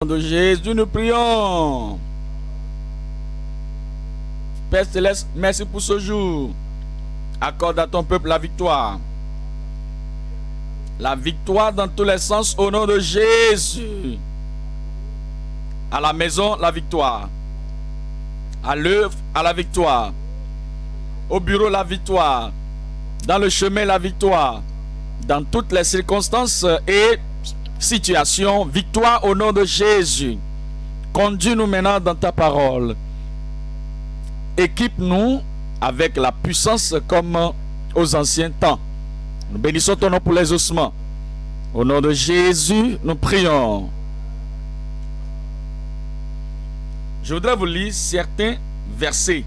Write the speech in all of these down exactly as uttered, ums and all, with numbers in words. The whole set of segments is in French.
De Jésus, nous prions. Père Céleste, merci pour ce jour. Accorde à ton peuple la victoire. La victoire dans tous les sens au nom de Jésus. À la maison, la victoire. À l'œuvre, à la victoire. Au bureau, la victoire. Dans le chemin, la victoire. Dans toutes les circonstances et situations, victoire au nom de Jésus. Conduis-nous maintenant dans ta parole. Équipe-nous avec la puissance comme aux anciens temps. Nous bénissons ton nom pour les ossements. Au nom de Jésus, nous prions. Je voudrais vous lire certains versets.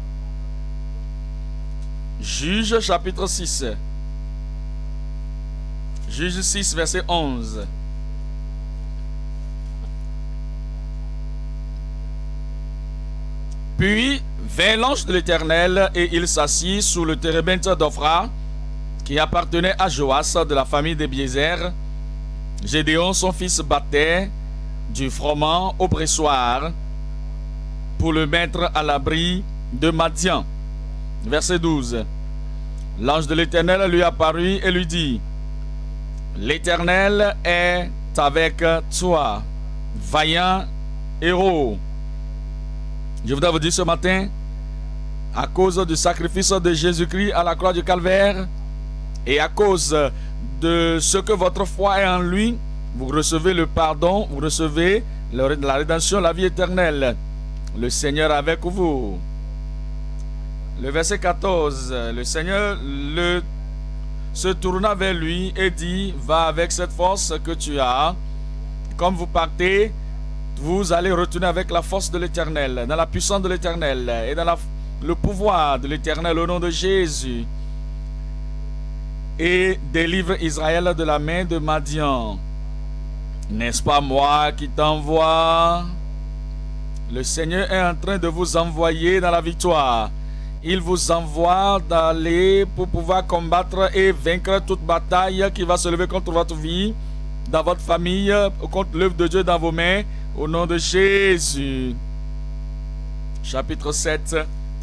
Juge chapitre six. Juge six, verset onze. Puis vint l'ange de l'Éternel et il s'assit sous le térébinthe d'Ophra qui appartenait à Joas de la famille d'Ebiézer. Gédéon, son fils, battait du froment au pressoir pour le mettre à l'abri de Madian. Verset douze. L'ange de l'Éternel lui apparut et lui dit: L'Éternel est avec toi, vaillant héros. Je voudrais vous dire ce matin, à cause du sacrifice de Jésus-Christ à la croix du Calvaire et à cause de ce que votre foi est en lui, vous recevez le pardon, vous recevez la rédemption, la vie éternelle. Le Seigneur est avec vous. Le verset quatorze, le Seigneur le, se tourna vers lui et dit: Va avec cette force que tu as. Comme vous partez, vous allez retourner avec la force de l'Éternel, dans la puissance de l'Éternel et dans la, le pouvoir de l'Éternel au nom de Jésus. Et délivre Israël de la main de Madian. N'est-ce pas moi qui t'envoie? Le Seigneur est en train de vous envoyer dans la victoire. Il vous envoie d'aller pour pouvoir combattre et vaincre toute bataille qui va se lever contre votre vie, dans votre famille, contre l'œuvre de Dieu dans vos mains. Au nom de Jésus. Chapitre sept.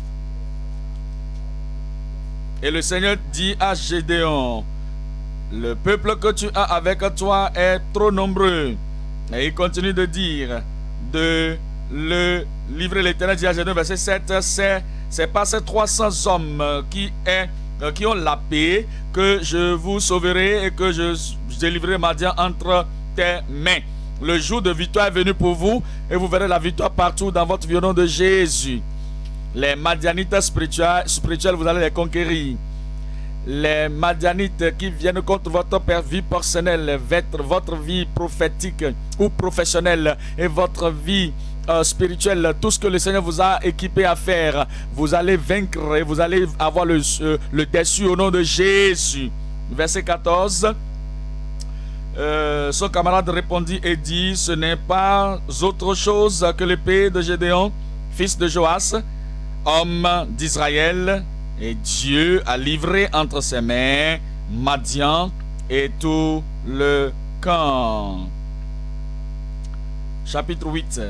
Et le Seigneur dit à Gédéon: Le peuple que tu as avec toi est trop nombreux. Et il continue de dire, de le livrer. L'Éternel dit à Gédéon, verset sept, c'est, c'est pas ces trois cents hommes qui, est, qui ont la paix que je vous sauverai et que je, je délivrerai Madian entre tes mains. Le jour de victoire est venu pour vous et vous verrez la victoire partout dans votre vie au nom de Jésus. Les Madianites spirituels, spirituels, vous allez les conquérir. Les Madianites qui viennent contre votre vie personnelle, votre, votre vie prophétique ou professionnelle et votre vie euh, spirituelle, tout ce que le Seigneur vous a équipé à faire, vous allez vaincre et vous allez avoir le, euh, le dessus au nom de Jésus. Verset quatorze. Euh, son camarade répondit et dit: Ce n'est pas autre chose que l'épée de Gédéon, fils de Joas, homme d'Israël, et Dieu a livré entre ses mains Madian et tout le camp. Chapitre huit.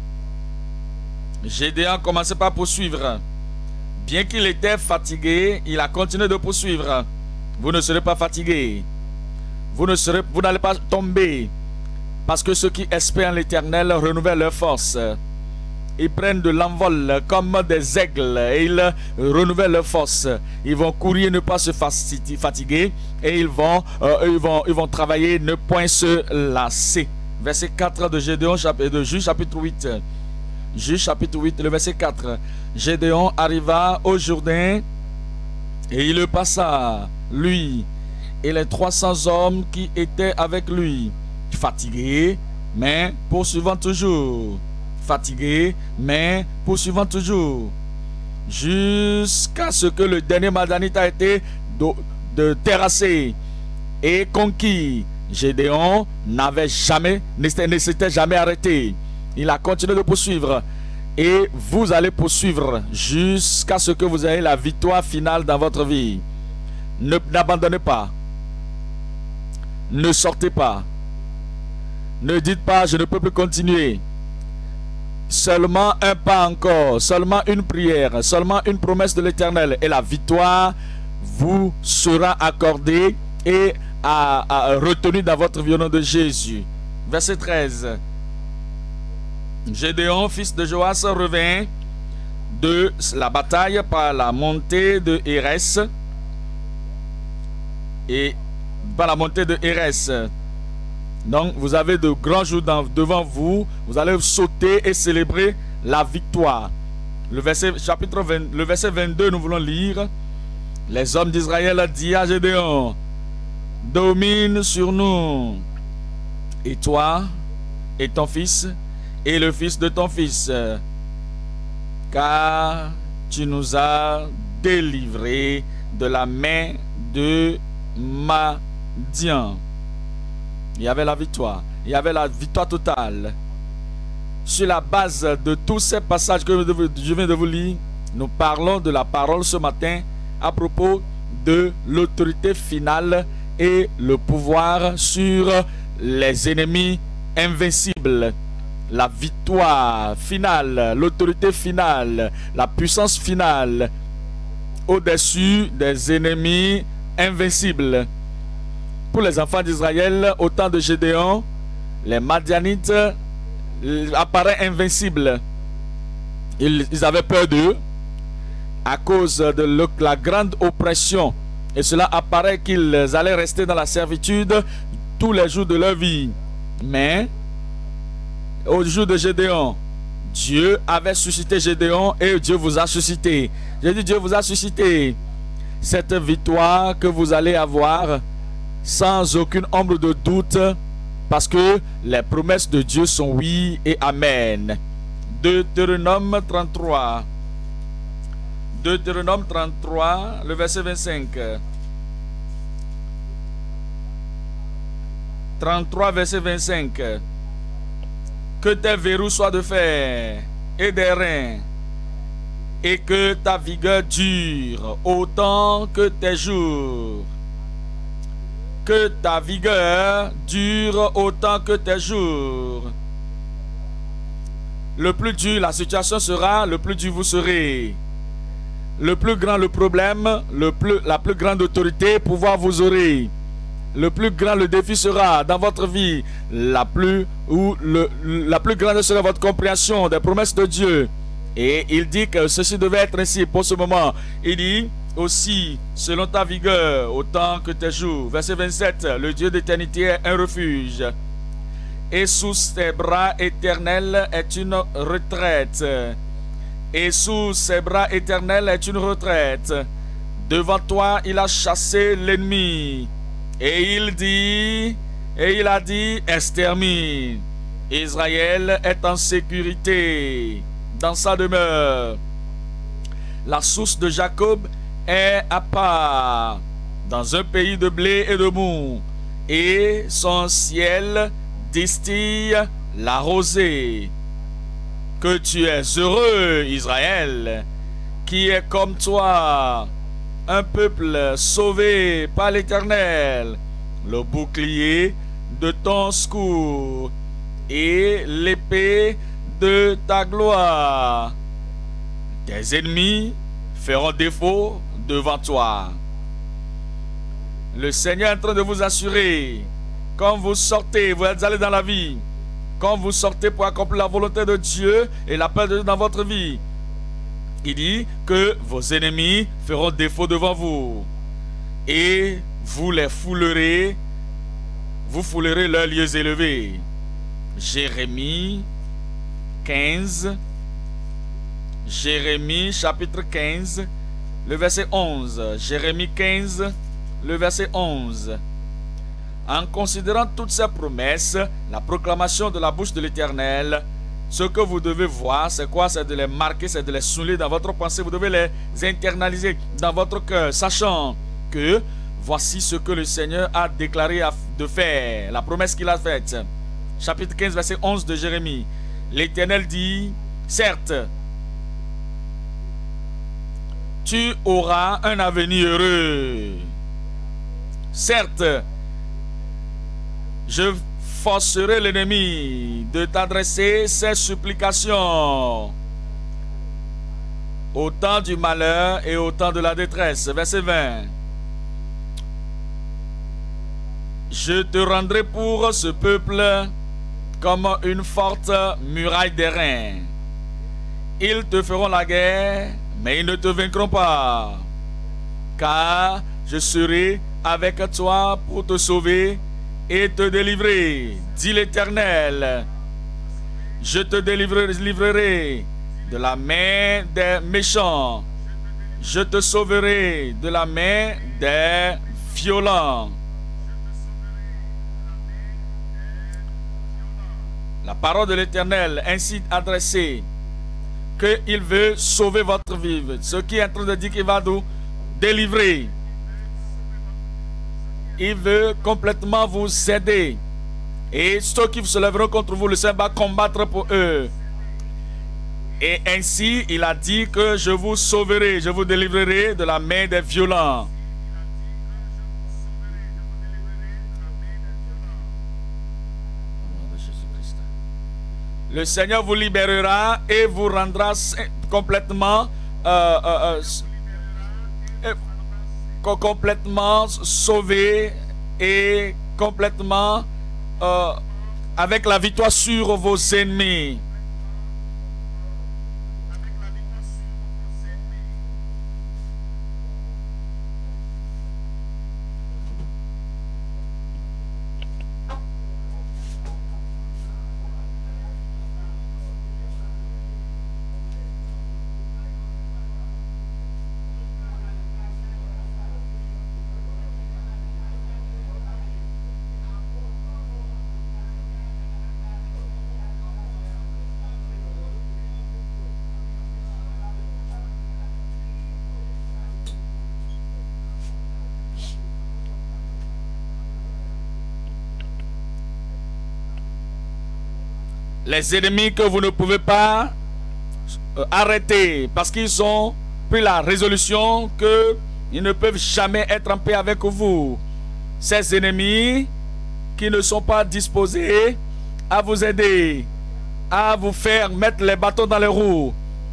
Gédéon commençait par poursuivre. Bien qu'il était fatigué, il a continué de poursuivre. Vous ne serez pas fatigués. Vous ne serez, vous n'allez pas tomber, parce que ceux qui espèrent en l'Éternel renouvellent leur force. Ils prennent de l'envol comme des aigles et ils renouvellent leur force. Ils vont courir, ne pas se fatiguer, et ils vont, euh, ils vont, ils vont travailler, ne point se lasser. Verset quatre de Gédéon, de Juge chapitre huit. Juge chapitre huit, le verset quatre. Gédéon arriva au Jourdain et il le passa, lui et les trois cents hommes qui étaient avec lui, fatigués, mais poursuivant toujours. Fatigués, mais poursuivant toujours. Jusqu'à ce que le dernier Madianite a été de, de terrassé et conquis. Gédéon n'avait jamais, ne s'était jamais arrêté. Il a continué de poursuivre. Et vous allez poursuivre jusqu'à ce que vous ayez la victoire finale dans votre vie. Ne, n'abandonnez pas. Ne sortez pas. Ne dites pas, je ne peux plus continuer. Seulement un pas encore, seulement une prière, seulement une promesse de l'Éternel et la victoire vous sera accordée et à, à, retenue dans votre vie au nom de Jésus. Verset treize. Gédéon, fils de Joas, revint de la bataille par la montée de Hérès et par la montée de Hérès. Donc vous avez de grands jours dans, devant vous. Vous allez sauter et célébrer la victoire. Le verset, chapitre vingt, le verset vingt-deux, nous voulons lire. Les hommes d'Israël dirent à Gédéon: domine sur nous, et toi et ton fils et le fils de ton fils, car tu nous as délivrés de la main de Madian. Il y avait la victoire. Il y avait la victoire totale. Sur la base de tous ces passages que je viens de vous lire, nous parlons de la parole ce matin à propos de l'autorité finale et le pouvoir sur les ennemis invincibles. La victoire finale, l'autorité finale, la puissance finale au-dessus des ennemis invincibles. Pour les enfants d'Israël, au temps de Gédéon, les Madianites apparaissent invincibles. Ils, ils avaient peur d'eux à cause de le, la grande oppression. Et cela apparaît qu'ils allaient rester dans la servitude tous les jours de leur vie. Mais, au jour de Gédéon, Dieu avait suscité Gédéon et Dieu vous a suscité. J'ai dit, Dieu vous a suscité. Cette victoire que vous allez avoir sans aucune ombre de doute, parce que les promesses de Dieu sont oui et amen. Deutéronome trente-trois. Deutéronome trente-trois, le verset vingt-cinq. trente-trois, verset vingt-cinq. Que tes verrous soient de fer et des reins, et que ta vigueur dure autant que tes jours. Que ta vigueur dure autant que tes jours. Le plus dur la situation sera, le plus dur vous serez. Le plus grand le problème, le plus, la plus grande autorité, pouvoir vous aurez. Le plus grand le défi sera dans votre vie, la plus, ou le, la plus grande sera votre compréhension des promesses de Dieu. Et il dit que ceci devait être ainsi pour ce moment. Il dit aussi, selon ta vigueur, autant que tes jours. Verset vingt-sept, le Dieu d'éternité est un refuge, et sous ses bras éternels est une retraite. Et sous ses bras éternels est une retraite. Devant toi, il a chassé l'ennemi. Et il dit, et il a dit, extermine. Israël est en sécurité dans sa demeure. La source de Jacob est à part, dans un pays de blé et de mou, et son ciel distille la rosée. Que tu es heureux, Israël, qui est comme toi, un peuple sauvé par l'Éternel, le bouclier de ton secours et l'épée de ta gloire. Tes ennemis feront défaut devant toi. Le Seigneur est en train de vous assurer, quand vous sortez, vous allez dans la vie, quand vous sortez pour accomplir la volonté de Dieu et l'appel de Dieu dans votre vie, il dit que vos ennemis feront défaut devant vous et vous les foulerez, vous foulerez leurs lieux élevés. Jérémie quinze, Jérémie chapitre quinze, le verset onze. Jérémie quinze, le verset onze. En considérant toutes ces promesses, la proclamation de la bouche de l'Éternel, ce que vous devez voir, c'est quoi? C'est de les marquer, c'est de les souligner dans votre pensée. Vous devez les internaliser dans votre cœur, sachant que voici ce que le Seigneur a déclaré de faire, la promesse qu'il a faite. Chapitre quinze, verset onze de Jérémie. L'Éternel dit, certes, tu auras un avenir heureux. Certes, je forcerai l'ennemi de t'adresser ses supplications au temps du malheur et au temps de la détresse. Verset vingt. Je te rendrai pour ce peuple comme une forte muraille d'airain. Ils te feront la guerre, mais ils ne te vaincront pas. Car je serai avec toi pour te sauver et te délivrer, dit l'Éternel. Je te délivrerai de la main des méchants. Je te sauverai de la main des violents. La parole de l'Éternel ainsi adressée, qu'il veut sauver votre vie. Ce qui est en train de dire qu'il va nous délivrer. Il veut complètement vous aider. Et ceux qui se lèveront contre vous, le Seigneur va combattre pour eux. Et ainsi, il a dit que je vous sauverai, je vous délivrerai de la main des violents. Le Seigneur vous libérera et vous rendra complètement euh, euh, euh, complètement sauvé et complètement euh, avec la victoire sur vos ennemis. Les ennemis que vous ne pouvez pas euh, arrêter parce qu'ils ont pris la résolution qu'ils ne peuvent jamais être en paix avec vous. Ces ennemis qui ne sont pas disposés à vous aider, à vous faire mettre les bâtons dans les roues,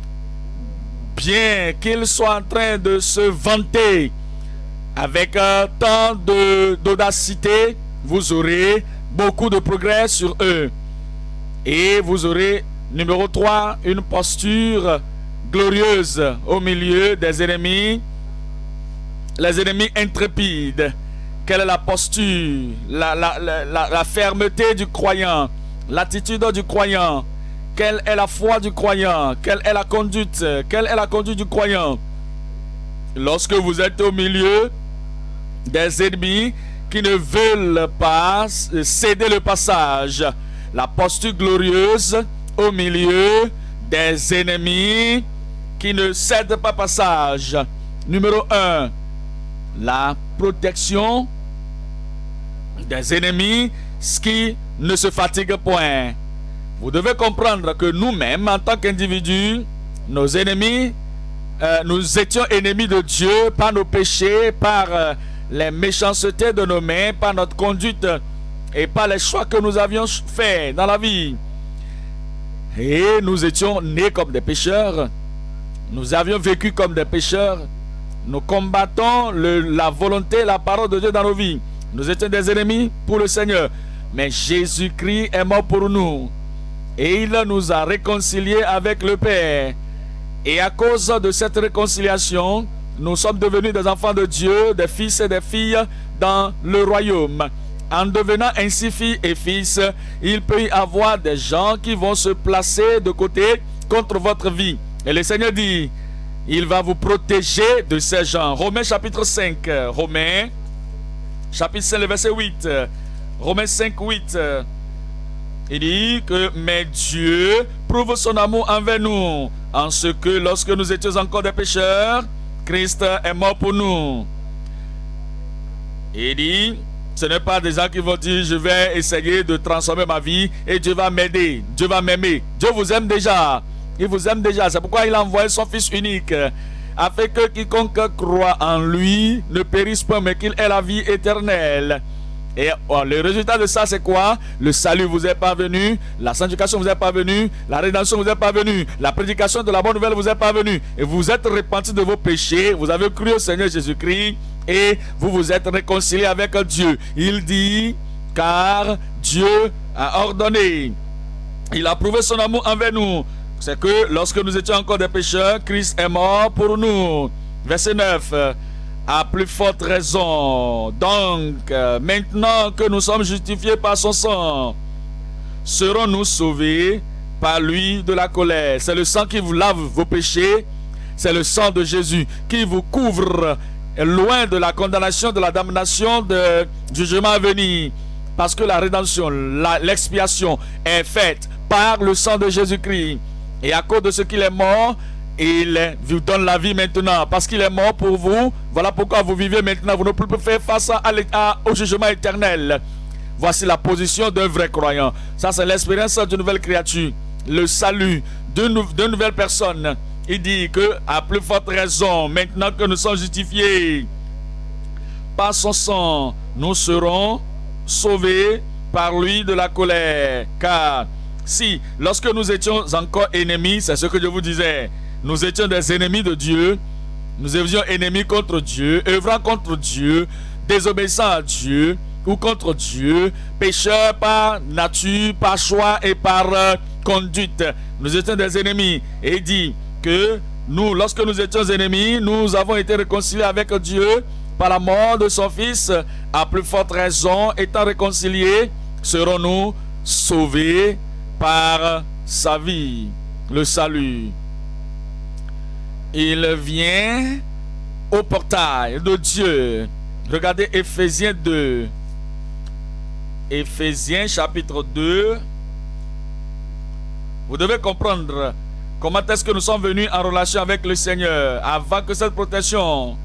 bien qu'ils soient en train de se vanter avec euh, tant d'audacité, vous aurez beaucoup de progrès sur eux. Et vous aurez, numéro trois, une posture glorieuse au milieu des ennemis. Les ennemis intrépides. Quelle est la posture, la, la, la, la, la fermeté du croyant, l'attitude du croyant? Quelle est la foi du croyant? Quelle est la conduite? Quelle est la conduite du croyant? Lorsque vous êtes au milieu des ennemis qui ne veulent pas céder le passage, la posture glorieuse au milieu des ennemis qui ne cèdent pas passage. Numéro un, la protection des ennemis qui ne se fatiguent point. Vous devez comprendre que nous-mêmes, en tant qu'individus, nos ennemis, euh, nous étions ennemis de Dieu par nos péchés, par euh, les méchancetés de nos mains, par notre conduite et par les choix que nous avions faits dans la vie. Et nous étions nés comme des pécheurs. Nous avions vécu comme des pécheurs. Nous combattons le, la volonté, la parole de Dieu dans nos vies. Nous étions des ennemis pour le Seigneur. Mais Jésus-Christ est mort pour nous. Et il nous a réconciliés avec le Père. Et à cause de cette réconciliation, nous sommes devenus des enfants de Dieu, des fils et des filles dans le royaume. En devenant ainsi filles et fils, il peut y avoir des gens qui vont se placer de côté contre votre vie. Et le Seigneur dit, il va vous protéger de ces gens. Romains chapitre cinq. Romains chapitre cinq, le verset huit. Romains cinq, huit. Il dit que, mais Dieu prouve son amour envers nous, en ce que lorsque nous étions encore des pécheurs, Christ est mort pour nous. Il dit, ce n'est pas des gens qui vont dire, je vais essayer de transformer ma vie et Dieu va m'aider, Dieu va m'aimer. Dieu vous aime déjà, il vous aime déjà. C'est pourquoi il a envoyé son Fils unique, afin que quiconque croit en lui ne périsse pas, mais qu'il ait la vie éternelle. Et oh, le résultat de ça, c'est quoi? Le salut vous est parvenu, la sanctification vous est parvenue, la rédemption vous est parvenue, la prédication de la bonne nouvelle vous est parvenue. Et vous êtes repentis de vos péchés, vous avez cru au Seigneur Jésus-Christ et vous vous êtes réconciliés avec Dieu. Il dit, car Dieu a ordonné, il a prouvé son amour envers nous. C'est que lorsque nous étions encore des pécheurs, Christ est mort pour nous. Verset neuf. À plus forte raison, donc, euh, maintenant que nous sommes justifiés par son sang, serons-nous sauvés par lui de la colère. C'est le sang qui vous lave vos péchés, c'est le sang de Jésus qui vous couvre loin de la condamnation, de la damnation, de, du jugement à venir. Parce que la rédemption, l'expiation est faite par le sang de Jésus-Christ. Et à cause de ce qu'il est mort, il vous donne la vie maintenant. Parce qu'il est mort pour vous. Voilà pourquoi vous vivez maintenant. Vous ne pouvez plus faire face à, à, au jugement éternel. Voici la position d'un vrai croyant. Ça, c'est l'expérience d'une nouvelle créature. Le salut d'une d'une nouvelle personne. Il dit que, à plus forte raison, maintenant que nous sommes justifiés par son sang, nous serons sauvés par lui de la colère. Car si, lorsque nous étions encore ennemis, c'est ce que je vous disais, nous étions des ennemis de Dieu, nous étions ennemis contre Dieu, œuvrant contre Dieu, désobéissant à Dieu ou contre Dieu, pécheurs par nature, par choix et par euh, conduite. Nous étions des ennemis. Et il dit que nous, lorsque nous étions ennemis, nous avons été réconciliés avec Dieu par la mort de son Fils. À plus forte raison, étant réconciliés, serons-nous sauvés par sa vie, le salut. Il vient au portail de Dieu. Regardez Éphésiens deux. Éphésiens chapitre deux. Vous devez comprendre comment est-ce que nous sommes venus en relation avec le Seigneur avant que cette protection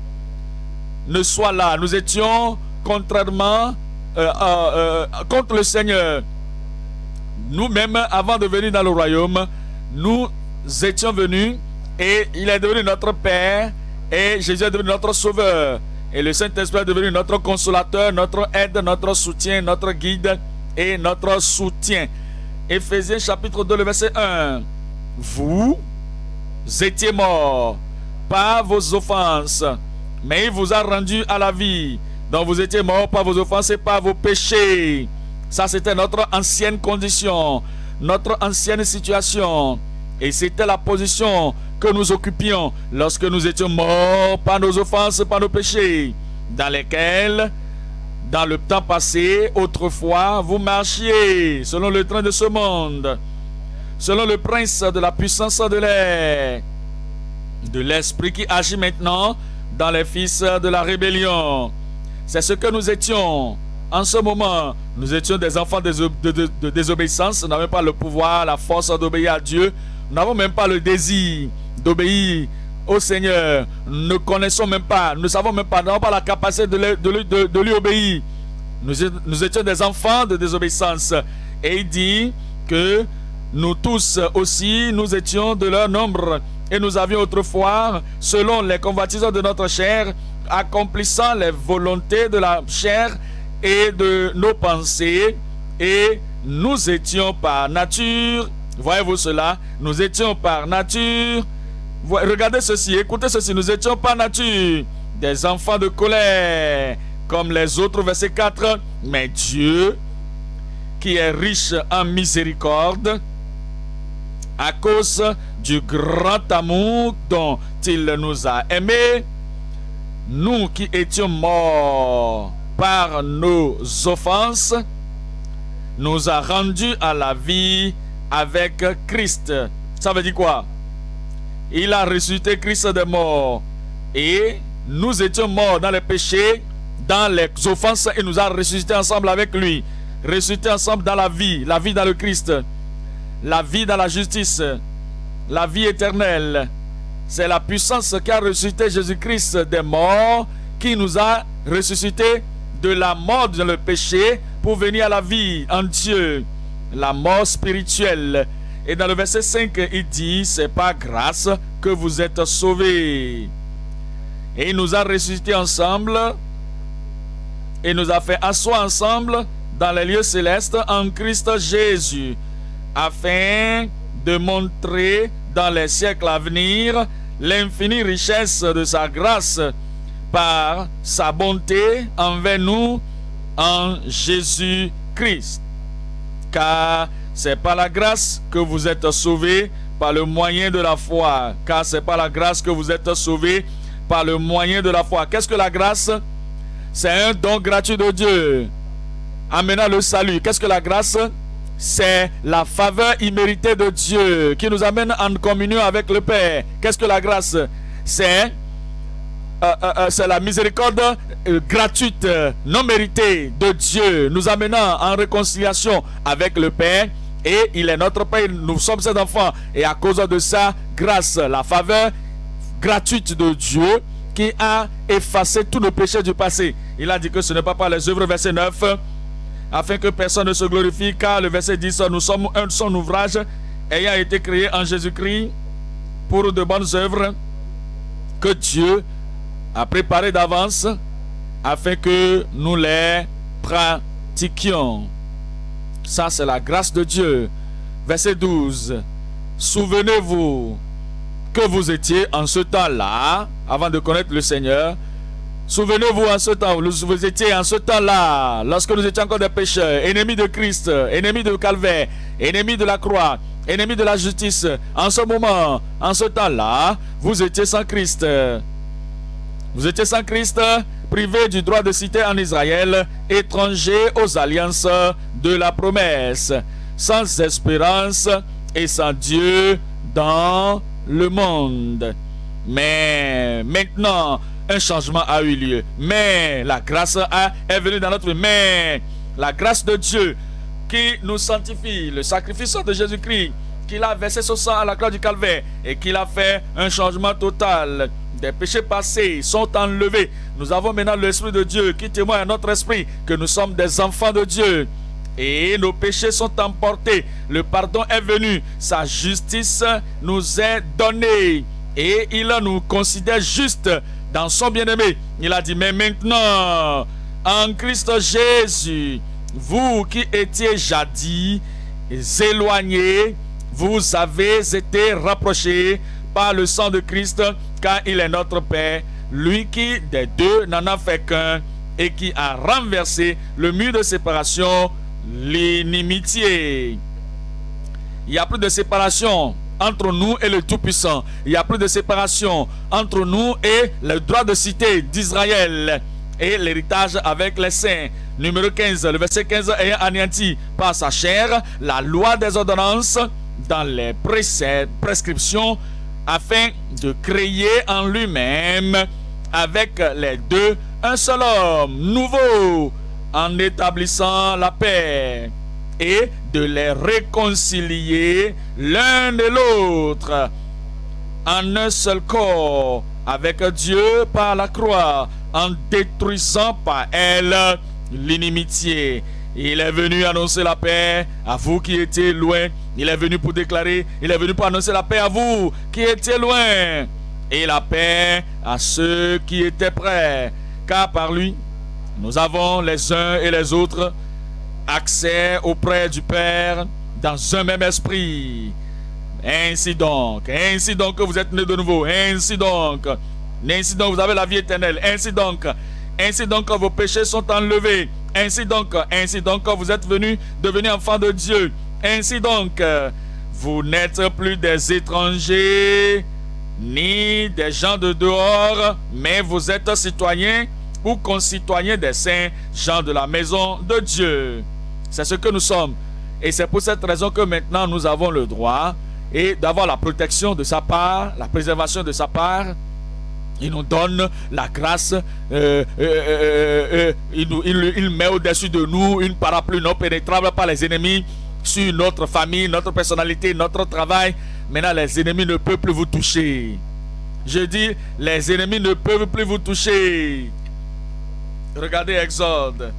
ne soit là. Nous étions contrairement euh, euh, euh, contre le Seigneur. Nous-mêmes, avant de venir dans le royaume, nous étions venus et il est devenu notre Père et Jésus est devenu notre Sauveur. Et le Saint-Esprit est devenu notre consolateur, notre aide, notre soutien, notre guide et notre soutien. Éphésiens chapitre deux, le verset un. Vous étiez morts par vos offenses, mais il vous a rendu à la vie. Donc vous étiez morts par vos offenses et par vos péchés. Ça, c'était notre ancienne condition, notre ancienne situation. Et c'était la position que nous occupions lorsque nous étions morts par nos offenses, par nos péchés, dans lesquels, dans le temps passé, autrefois, vous marchiez selon le train de ce monde, selon le prince de la puissance de l'air, de l'esprit qui agit maintenant dans les fils de la rébellion. C'est ce que nous étions. En ce moment, nous étions des enfants de, de, de, de désobéissance. Nous n'avions pas le pouvoir, la force d'obéir à Dieu. Nous n'avons même pas le désir d'obéir au Seigneur. Nous ne connaissons même pas, nous ne savons même pas, nous n'avons pas la capacité de, le, de, lui, de, de lui obéir. Nous, nous étions des enfants de désobéissance. Et il dit que nous tous aussi, nous étions de leur nombre. Et nous avions autrefois, selon les convoitises de notre chair, accomplissant les volontés de la chair et de nos pensées, et nous étions par nature, voyez-vous cela, nous étions par nature, regardez ceci, écoutez ceci, nous étions par nature des enfants de colère, comme les autres, verset quatre, mais Dieu, qui est riche en miséricorde, à cause du grand amour dont il nous a aimés, nous qui étions morts par nos offenses, nous a rendus à la vie avec Christ. Ça veut dire quoi? Il a ressuscité Christ des morts. Et nous étions morts dans les péchés, dans les offenses, et nous a ressuscité ensemble avec lui. Ressuscité ensemble dans la vie, la vie dans le Christ, la vie dans la justice, la vie éternelle. C'est la puissance qui a ressuscité Jésus-Christ des morts, qui nous a ressuscité de la mort dans le péché pour venir à la vie en Dieu, la mort spirituelle. Et dans le verset cinq, il dit, c'est par grâce que vous êtes sauvés. Et il nous a ressuscités ensemble et nous a fait asseoir ensemble dans les lieux célestes en Christ Jésus, afin de montrer dans les siècles à venir l'infinie richesse de sa grâce par sa bonté envers nous en Jésus-Christ. Car c'est par la grâce que vous êtes sauvés par le moyen de la foi. Car c'est par la grâce que vous êtes sauvés par le moyen de la foi. Qu'est-ce que la grâce? C'est un don gratuit de Dieu amenant le salut. Qu'est-ce que la grâce? C'est la faveur imméritée de Dieu qui nous amène en communion avec le Père. Qu'est-ce que la grâce? C'est euh, euh, c'est la miséricorde euh, gratuite, euh, non méritée de Dieu, nous amenant en réconciliation avec le Père. Et il est notre Père, nous sommes ses enfants. Et à cause de ça, grâce, la faveur gratuite de Dieu qui a effacé tous nos péchés du passé. Il a dit que ce n'est pas par les œuvres, verset neuf, afin que personne ne se glorifie, car le verset dix, nous sommes un de son ouvrage, ayant été créé en Jésus-Christ pour de bonnes œuvres que Dieu a préparées d'avance afin que nous les pratiquions. Ça, c'est la grâce de Dieu. Verset douze. Souvenez-vous que vous étiez en ce temps-là, avant de connaître le Seigneur. Souvenez-vous en ce temps, vous étiez en ce temps-là, lorsque nous étions encore des pécheurs, ennemis de Christ, ennemis de calvaire, ennemis de la croix, ennemis de la justice. En ce moment, en ce temps-là, vous étiez sans Christ. Vous étiez sans Christ, privés du droit de cité en Israël, étrangers aux alliances de la promesse, sans espérance et sans Dieu dans le monde. Mais maintenant, un changement a eu lieu. Mais la grâce a, est venue dans notre vie. Mais la grâce de Dieu qui nous sanctifie, le sacrifice de Jésus-Christ, qu'il a versé son sang à la croix du calvaire et qu'il a fait un changement total. Des péchés passés sont enlevés. Nous avons maintenant l'Esprit de Dieu qui témoigne à notre esprit que nous sommes des enfants de Dieu. Et nos péchés sont emportés. Le pardon est venu. Sa justice nous est donnée. Et il nous considère juste dans son bien-aimé. Il a dit, mais maintenant, en Christ Jésus, vous qui étiez jadis éloignés, vous avez été rapprochés par le sang de Christ, car il est notre Père, lui qui des deux n'en a fait qu'un et qui a renversé le mur de séparation, l'inimitié. Il n'y a plus de séparation entre nous et le Tout-Puissant. Il n'y a plus de séparation entre nous et le droit de cité d'Israël et l'héritage avec les saints. Numéro quinze, le verset quinze, ayant anéanti par sa chair la loi des ordonnances dans les préceptes, prescriptions, afin de créer en lui-même avec les deux un seul homme nouveau, en établissant la paix et de les réconcilier l'un et l'autre en un seul corps avec Dieu par la croix, en détruisant par elle l'inimitié. Il est venu annoncer la paix à vous qui étiez loin. Il est venu pour déclarer, il est venu pour annoncer la paix à vous qui étiez loin, et la paix à ceux qui étaient près. Car par lui, nous avons les uns et les autres accès auprès du Père dans un même esprit. Ainsi donc, ainsi donc que vous êtes nés de nouveau, ainsi donc, ainsi donc vous avez la vie éternelle, ainsi donc, ainsi donc que vos péchés sont enlevés, ainsi donc, ainsi donc que vous êtes venus devenir enfants de Dieu, ainsi donc, vous n'êtes plus des étrangers ni des gens de dehors, mais vous êtes citoyens ou concitoyens des saints, gens de la maison de Dieu. C'est ce que nous sommes. Et c'est pour cette raison que maintenant nous avons le droit et d'avoir la protection de sa part, la préservation de sa part. Il nous donne la grâce, euh, euh, euh, euh, il, nous, il, il met au-dessus de nous une parapluie non pénétrable par les ennemis sur notre famille, notre personnalité, notre travail. Maintenant, les ennemis ne peuvent plus vous toucher. Je dis, les ennemis ne peuvent plus vous toucher. Regardez Exode.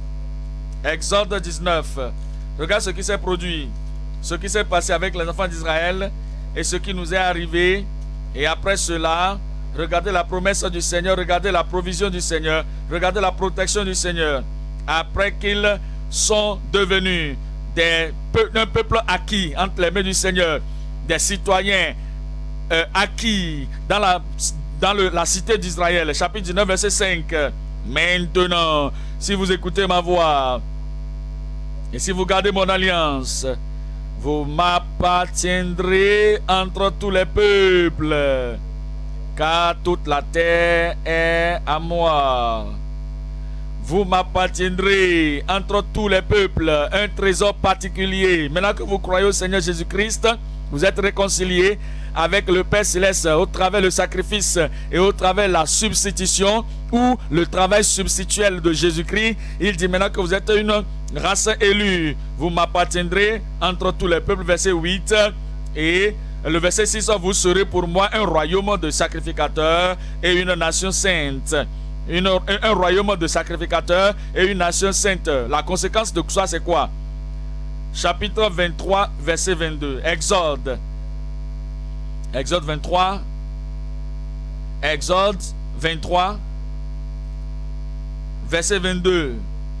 Exode dix-neuf. Regarde ce qui s'est produit, ce qui s'est passé avec les enfants d'Israël et ce qui nous est arrivé. Et après cela, regardez la promesse du Seigneur, regardez la provision du Seigneur, regardez la protection du Seigneur. après qu'ils sont devenus des pe un peuple acquis entre les mains du Seigneur, des citoyens euh, acquis dans la, dans le, la cité d'Israël, chapitre dix-neuf, verset cinq. Maintenant, si vous écoutez ma voix et si vous gardez mon alliance, vous m'appartiendrez entre tous les peuples, car toute la terre est à moi. Vous m'appartiendrez entre tous les peuples, un trésor particulier. Maintenant que vous croyez au Seigneur Jésus-Christ, vous êtes réconciliés avec le Père Céleste au travers le sacrifice et au travers la substitution ou le travail substituel de Jésus-Christ. Il dit maintenant que vous êtes une race élue, vous m'appartiendrez entre tous les peuples, verset huit, et le verset six, vous serez pour moi un royaume de sacrificateurs et une nation sainte. Une, un, un royaume de sacrificateurs et une nation sainte. La conséquence de tout ça, c'est quoi? Chapitre vingt-trois, verset vingt-deux. Exode. Exode vingt-trois. Exode vingt-trois, verset vingt-deux.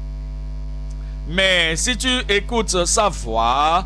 Mais si tu écoutes sa voix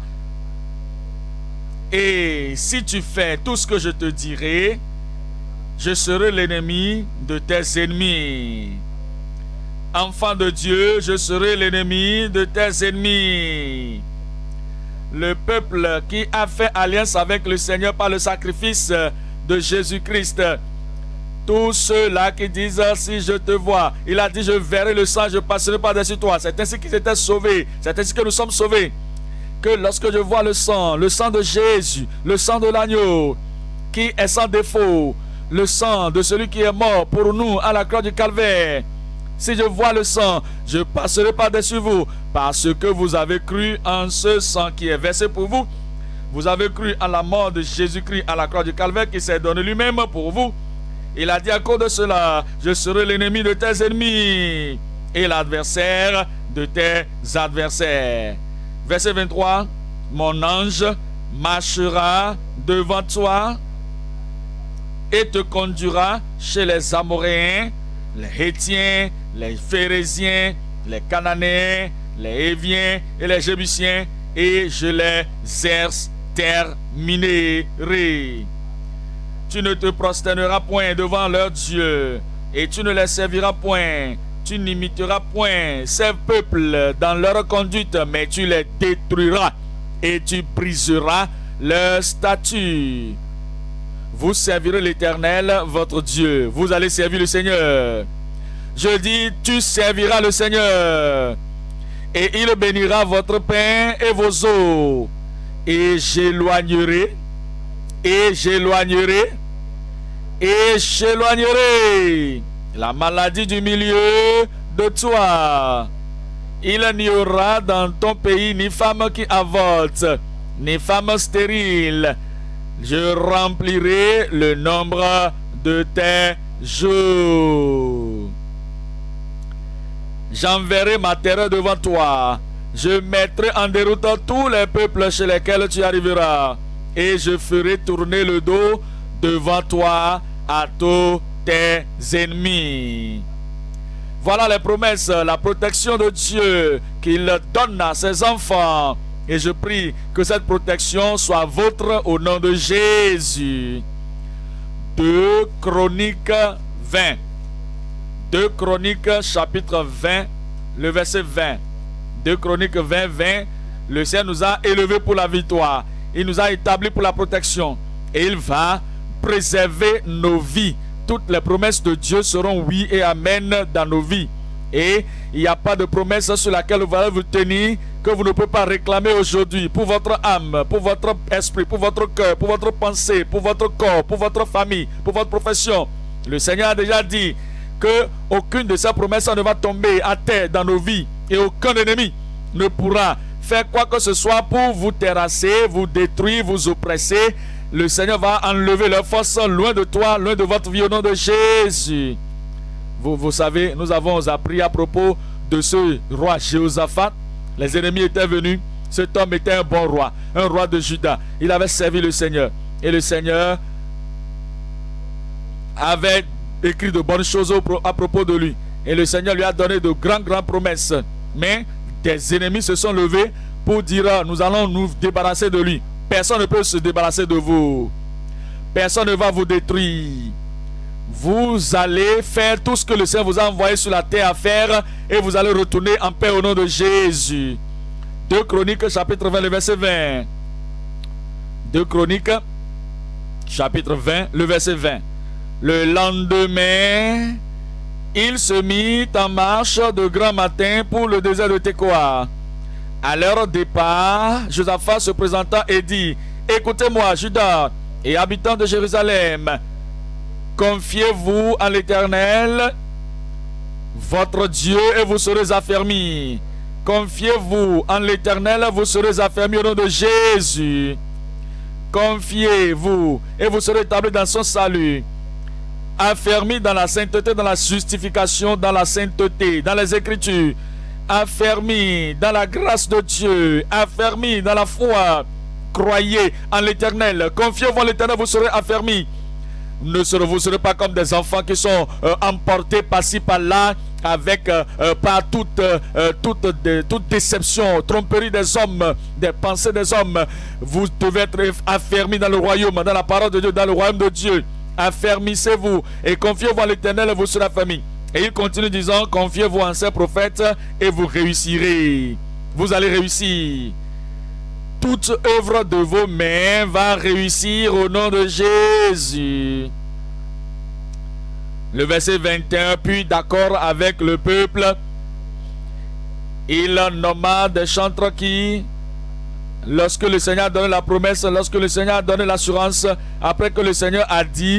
et si tu fais tout ce que je te dirai, je serai l'ennemi de tes ennemis. Enfant de Dieu, je serai l'ennemi de tes ennemis. Le peuple qui a fait alliance avec le Seigneur par le sacrifice de Jésus-Christ, tous ceux-là qui disent si je te vois, il a dit je verrai le sang, je passerai par-dessus toi. C'est ainsi qu'ils étaient sauvés, c'est ainsi que nous sommes sauvés. Que lorsque je vois le sang, le sang de Jésus, le sang de l'agneau qui est sans défaut, le sang de celui qui est mort pour nous à la croix du calvaire, si je vois le sang, je passerai par-dessus vous, parce que vous avez cru en ce sang qui est versé pour vous. Vous avez cru en la mort de Jésus-Christ à la croix du calvaire qui s'est donné lui-même pour vous. Il a dit à cause de cela, je serai l'ennemi de tes ennemis et l'adversaire de tes adversaires. Verset vingt-trois, mon ange marchera devant toi et te conduira chez les Amoréens, les Hétiens, les Phérésiens, les Cananéens, les Héviens et les Jébusiens, et je les exterminerai. Tu ne te prosterneras point devant leur Dieu, et tu ne les serviras point. Tu n'imiteras point ces peuples dans leur conduite, mais tu les détruiras, et tu briseras leur statut. Vous servirez l'Éternel, votre Dieu. Vous allez servir le Seigneur. Je dis, tu serviras le Seigneur. Et il bénira votre pain et vos eaux. Et j'éloignerai, et j'éloignerai, et j'éloignerai la maladie du milieu de toi. Il n'y aura dans ton pays ni femme qui avorte, ni femme stérile. Je remplirai le nombre de tes jours. J'enverrai ma terreur devant toi. Je mettrai en déroute tous les peuples chez lesquels tu arriveras. Et je ferai tourner le dos devant toi à tous tes ennemis. Voilà les promesses, la protection de Dieu qu'il donne à ses enfants. Et je prie que cette protection soit vôtre au nom de Jésus. deux Chroniques vingt. deux Chroniques chapitre vingt, le verset vingt. deux Chroniques vingt, vingt. Le Seigneur nous a élevés pour la victoire. Il nous a établis pour la protection. Et il va préserver nos vies. Toutes les promesses de Dieu seront oui et amen dans nos vies. Et il n'y a pas de promesse sur laquelle vous allez vous tenir que vous ne pouvez pas réclamer aujourd'hui pour votre âme, pour votre esprit, pour votre cœur, pour votre pensée, pour votre corps, pour votre famille, pour votre profession. Le Seigneur a déjà dit que aucune de ces promesses ne va tomber à terre dans nos vies et aucun ennemi ne pourra faire quoi que ce soit pour vous terrasser, vous détruire, vous oppresser. Le Seigneur va enlever leur force loin de toi, loin de votre vie au nom de Jésus. Vous, vous savez, nous avons appris à propos de ce roi Jéhoshaphat. Les ennemis étaient venus. Cet homme était un bon roi, un roi de Juda. Il avait servi le Seigneur. Et le Seigneur avait écrit de bonnes choses à propos de lui. Et le Seigneur lui a donné de grandes, grandes promesses. Mais des ennemis se sont levés pour dire, nous allons nous débarrasser de lui. Personne ne peut se débarrasser de vous. Personne ne va vous détruire. Vous allez faire tout ce que le Seigneur vous a envoyé sur la terre à faire et vous allez retourner en paix au nom de Jésus. deux Chroniques, chapitre vingt, le verset vingt. deux Chroniques, chapitre vingt, le verset vingt. Le lendemain, il se mit en marche de grand matin pour le désert de Tekoa. À leur départ, Josaphat se présenta et dit, écoutez-moi, Juda et habitants de Jérusalem, confiez-vous en l'Éternel, votre Dieu, et vous serez affermis. Confiez-vous en l'Éternel, vous serez affermis au nom de Jésus. Confiez-vous et vous serez établis dans son salut. Affermis dans la sainteté, dans la justification, dans la sainteté, dans les Écritures. Affermis dans la grâce de Dieu. Affermis dans la foi. Croyez en l'Éternel. Confiez-vous en l'Éternel, vous serez affermis. Ne serez, vous ne serez pas comme des enfants qui sont euh, emportés par-ci par-là avec euh, euh, par toute, euh, toute, de, toute déception, tromperie des hommes, des pensées des hommes. Vous devez être affermis dans le royaume, dans la parole de Dieu, dans le royaume de Dieu. Affermissez-vous et confiez-vous en l'Éternel, vous serez affermis. Et il continue disant, confiez-vous en ces prophètes et vous réussirez. Vous allez réussir. Toute œuvre de vos mains va réussir au nom de Jésus. Le verset vingt et un, puis d'accord avec le peuple, il nomma des chantres qui, lorsque le Seigneur a donné la promesse, lorsque le Seigneur a donné l'assurance, après que le Seigneur a dit,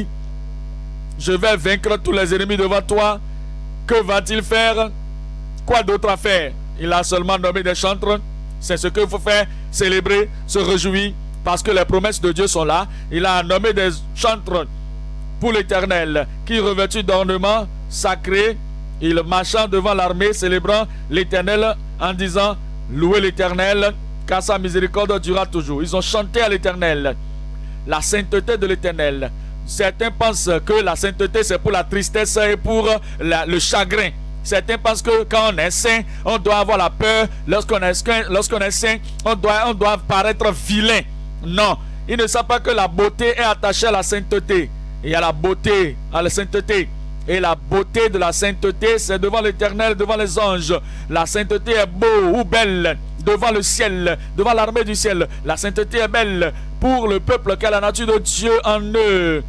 je vais vaincre tous les ennemis devant toi, que va-t-il faire? Quoi d'autre à faire? Il a seulement nommé des chantres. C'est ce qu'il faut faire, célébrer, se réjouir, parce que les promesses de Dieu sont là. Il a nommé des chantres pour l'Éternel, qui revêtus d'ornements sacrés, ils marchant devant l'armée, célébrant l'Éternel en disant, louez l'Éternel, car sa miséricorde durera toujours. Ils ont chanté à l'Éternel, la sainteté de l'Éternel. Certains pensent que la sainteté c'est pour la tristesse et pour la, le chagrin. Certains pensent que quand on est saint, on doit avoir la peur. Lorsqu'on est, lorsqu'on est saint, on doit, on doit paraître vilain. Non, ils ne savent pas que la beauté est attachée à la sainteté. Il y a la beauté à la sainteté. Et la beauté de la sainteté, c'est devant l'Éternel, devant les anges. La sainteté est beau ou belle devant le ciel, devant l'armée du ciel. La sainteté est belle pour le peuple qui a la nature de Dieu en eux.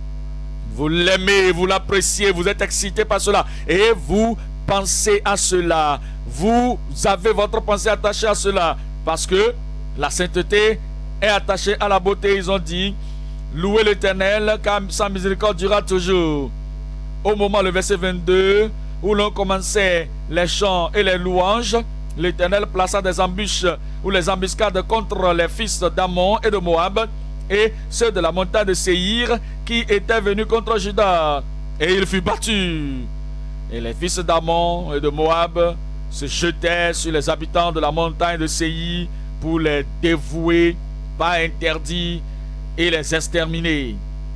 Vous l'aimez, vous l'appréciez, vous êtes excité par cela. Et vous pensez à cela. Vous avez votre pensée attachée à cela. Parce que la sainteté est attachée à la beauté. Ils ont dit, louez l'Éternel, car sa miséricorde durera toujours. Au moment, le verset vingt-deux, où l'on commençait les chants et les louanges, l'Éternel plaça des embûches ou les embuscades contre les fils d'Ammon et de Moab et ceux de la montagne de Séhir qui étaient venus contre Juda. Et il fut battu. Et les fils d'Ammon et de Moab se jetaient sur les habitants de la montagne de Séhir pour les dévouer, pas interdits, et les exterminer.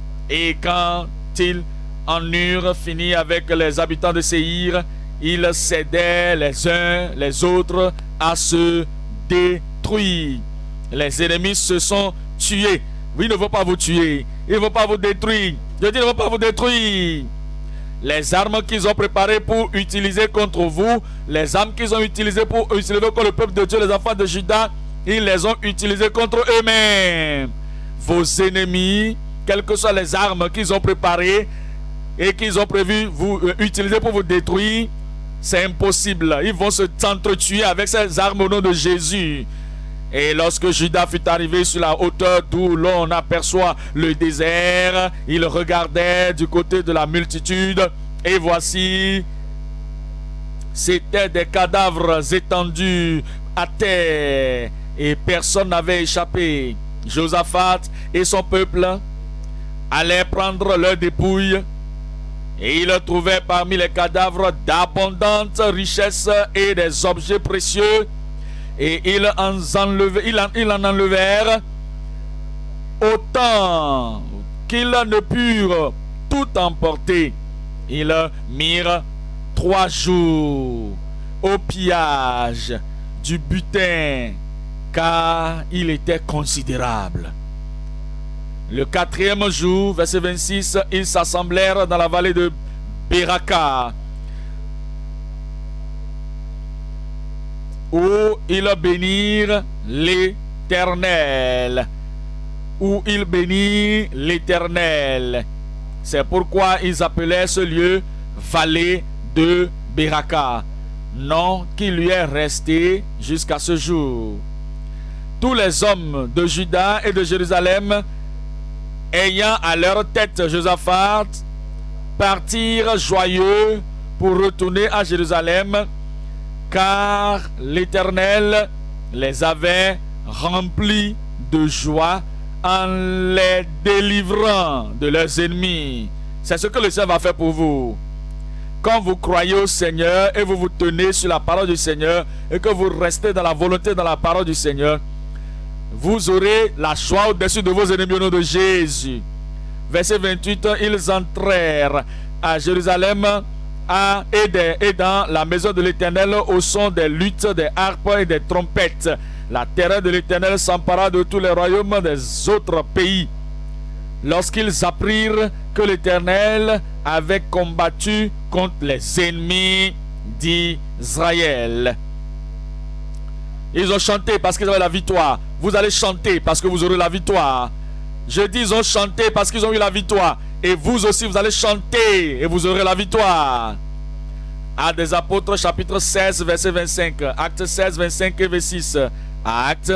Et quand ils en eurent fini avec les habitants de Séhir, ils cédaient les uns les autres à se détruire. Les ennemis se sont tués. Oui, ils ne vont pas vous tuer. Ils ne vont pas vous détruire. Je dis, ils ne vont pas vous détruire. Les armes qu'ils ont préparées pour utiliser contre vous, les armes qu'ils ont utilisées pour utiliser contre le peuple de Dieu, les enfants de Juda, ils les ont utilisées contre eux-mêmes. Vos ennemis, quelles que soient les armes qu'ils ont préparées et qu'ils ont prévu vous euh, utiliser pour vous détruire, c'est impossible. Ils vont se s'entretuer avec ces armes au nom de Jésus. Et lorsque Judas fut arrivé sur la hauteur d'où l'on aperçoit le désert, il regardait du côté de la multitude et voici, c'étaient des cadavres étendus à terre et personne n'avait échappé. Josaphat et son peuple allaient prendre leurs dépouilles et ils trouvaient parmi les cadavres d'abondantes richesses et des objets précieux. Et ils en, enlevèrent, ils, en, ils en enlevèrent autant qu'ils ne purent tout emporter. Ils mirent trois jours au pillage du butin, car il était considérable. Le quatrième jour, verset vingt-six, ils s'assemblèrent dans la vallée de Beraka, où ils bénirent l'Éternel. Où ils bénirent l'Éternel. C'est pourquoi ils appelaient ce lieu vallée de Beraka, nom qui lui est resté jusqu'à ce jour. Tous les hommes de Juda et de Jérusalem, ayant à leur tête Josaphat, partirent joyeux pour retourner à Jérusalem, car l'Éternel les avait remplis de joie en les délivrant de leurs ennemis. C'est ce que le Seigneur va faire pour vous. Quand vous croyez au Seigneur et vous vous tenez sur la parole du Seigneur et que vous restez dans la volonté, dans la parole du Seigneur, vous aurez la joie au-dessus de vos ennemis au nom de Jésus. Verset vingt-huit, ils entrèrent à Jérusalem à, et, de, et dans la maison de l'Éternel au son des luttes, des harpes et des trompettes. La terreur de l'Éternel s'empara de tous les royaumes des autres pays, lorsqu'ils apprirent que l'Éternel avait combattu contre les ennemis d'Israël. Ils ont chanté parce qu'ils avaient la victoire. Vous allez chanter parce que vous aurez la victoire. Je dis ils ont chanté parce qu'ils ont eu la victoire. Et vous aussi vous allez chanter et vous aurez la victoire. Actes des Apôtres chapitre seize verset vingt-cinq. Acte seize vingt-cinq et vingt-six. Acte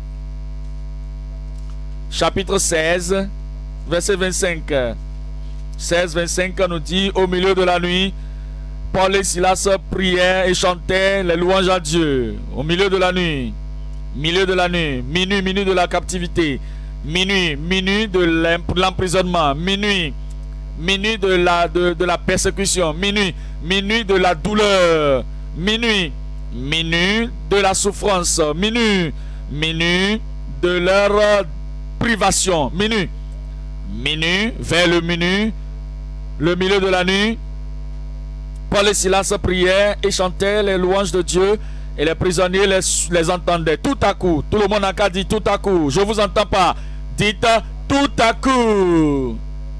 chapitre seize verset vingt-cinq. seize vingt-cinq nous dit: au milieu de la nuit, Paul et Silas priaient et chantaient les louanges à Dieu. Au milieu de la nuit, milieu de la nuit, minuit, minuit de la captivité, minuit, minuit de l'emprisonnement, minuit, minuit de la, de, de la persécution, minuit, minuit de la douleur, minuit, minuit de la souffrance, minuit, minuit de leur privation, minuit, minuit, vers le minuit, le milieu de la nuit, Paul et Silas priaient et chantaient les louanges de Dieu et les prisonniers les, les entendaient. Tout à coup, tout le monde n'a qu'à dire tout à coup. Je ne vous entends pas. Dites tout à coup.